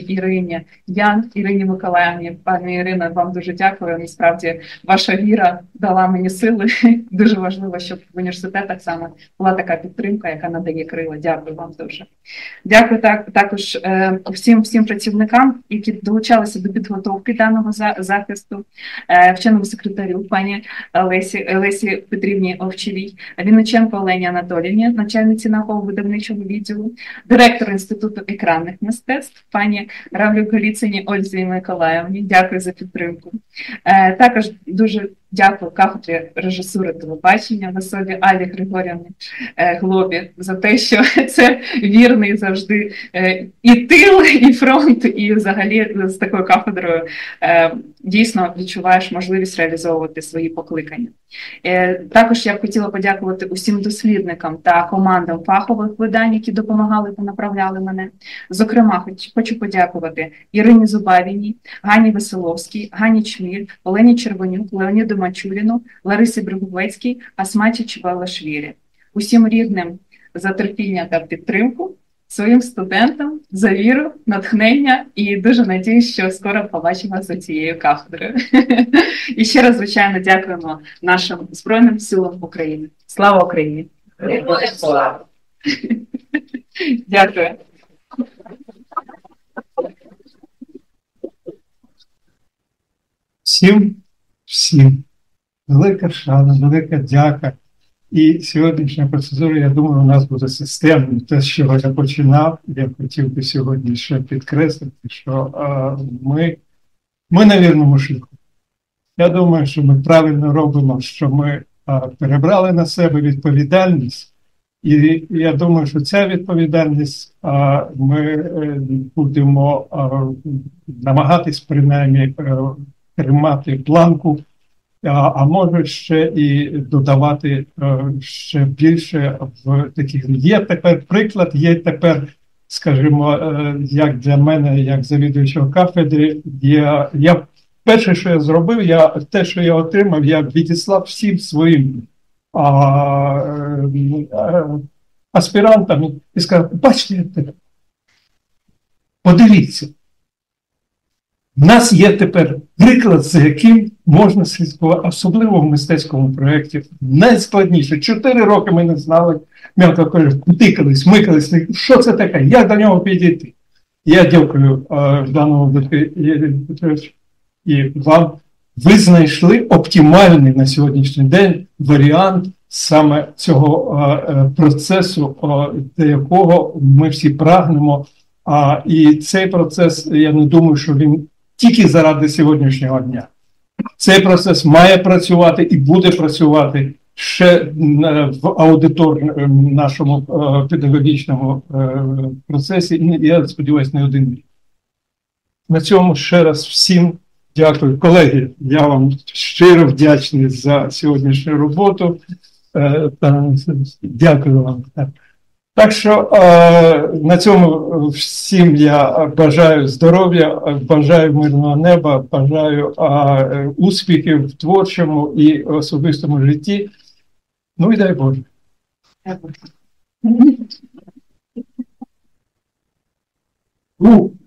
Ірині Миколаївні. Пані Ірино, вам дуже дякую. Насправді, ваша віра дала мені сили. Дуже важливо, щоб в університетах саме була така підтримка, яка надає крила. Дякую вам дуже. Дякую також всім працівникам, які долучалися до підготовки даного захисту, вченому секретарю пані Лесі Петрівні Овчевій, Вінниченко Олені Анатоліївні, начальниці науково-видавничого відділу, директору Інституту екранних мистецтв, пані Равлюк-Голіцині Ользі Миколаївні. Дякую за підтримку. Також дуже дякую кафедрі режисури телебачення в особі Алі Григорівни Глобі за те, що це вірний завжди і тил, і фронт, і взагалі з такою кафедрою дійсно відчуваєш можливість реалізовувати свої покликання. Також я б хотіла подякувати усім дослідникам та командам фахових видань, які допомагали та направляли мене. Зокрема, хочу подякувати Ірині Зубавіній, Гані Веселовській, Гані Чміль, Олені Червонюк, Леоніду Мачуліну, Ларисі Бриговецькій, Асматі Чвалашвілі. Усім рідним за терпіння та підтримку, своїм студентам за віру, натхнення і дуже надіюсь, що скоро побачимо за цією кафедрою. І ще раз, звичайно, дякуємо нашим Збройним силам України. Слава Україні! Слава! Дякую. Всім велика шана, велика дяка. І сьогоднішня процедура, я думаю, у нас буде системною. Те, з чого я починав, я хотів би сьогодні ще підкреслити, що ми на вірному шляху. Я думаю, що ми правильно робимо, що ми перебрали на себе відповідальність. І я думаю, що ця відповідальність ми будемо намагатись принаймні тримати планку, а може ще і додавати ще більше в таких. Є тепер приклад, є тепер, скажімо, як для мене, як завідувача кафедри, я перше, що я зробив, те, що я отримав, я відіслав всім своїм аспірантам і сказав: бачите, подивіться, в нас є тепер приклад, за яким можна слідкувати, особливо в мистецькому проєкті. Найскладніше. 4 роки ми не знали, м'яко кажуть, тикались, микались, що це таке, як до нього підійти. Я дякую Жданову Петровичу і вам. Ви знайшли оптимальний на сьогоднішній день варіант саме цього процесу, до якого ми всі прагнемо. І цей процес, я не думаю, що він тільки заради сьогоднішнього дня. Цей процес має працювати і буде працювати ще в аудиторному нашому педагогічному процесі. Я сподіваюся, не один рік. На цьому ще раз всім дякую. Колеги, я вам щиро вдячний за сьогоднішню роботу. Дякую вам. Так що на цьому всім я бажаю здоров'я, бажаю мирного неба, бажаю успіхів в творчому і особистому житті. Ну і дай Боже. Дякую.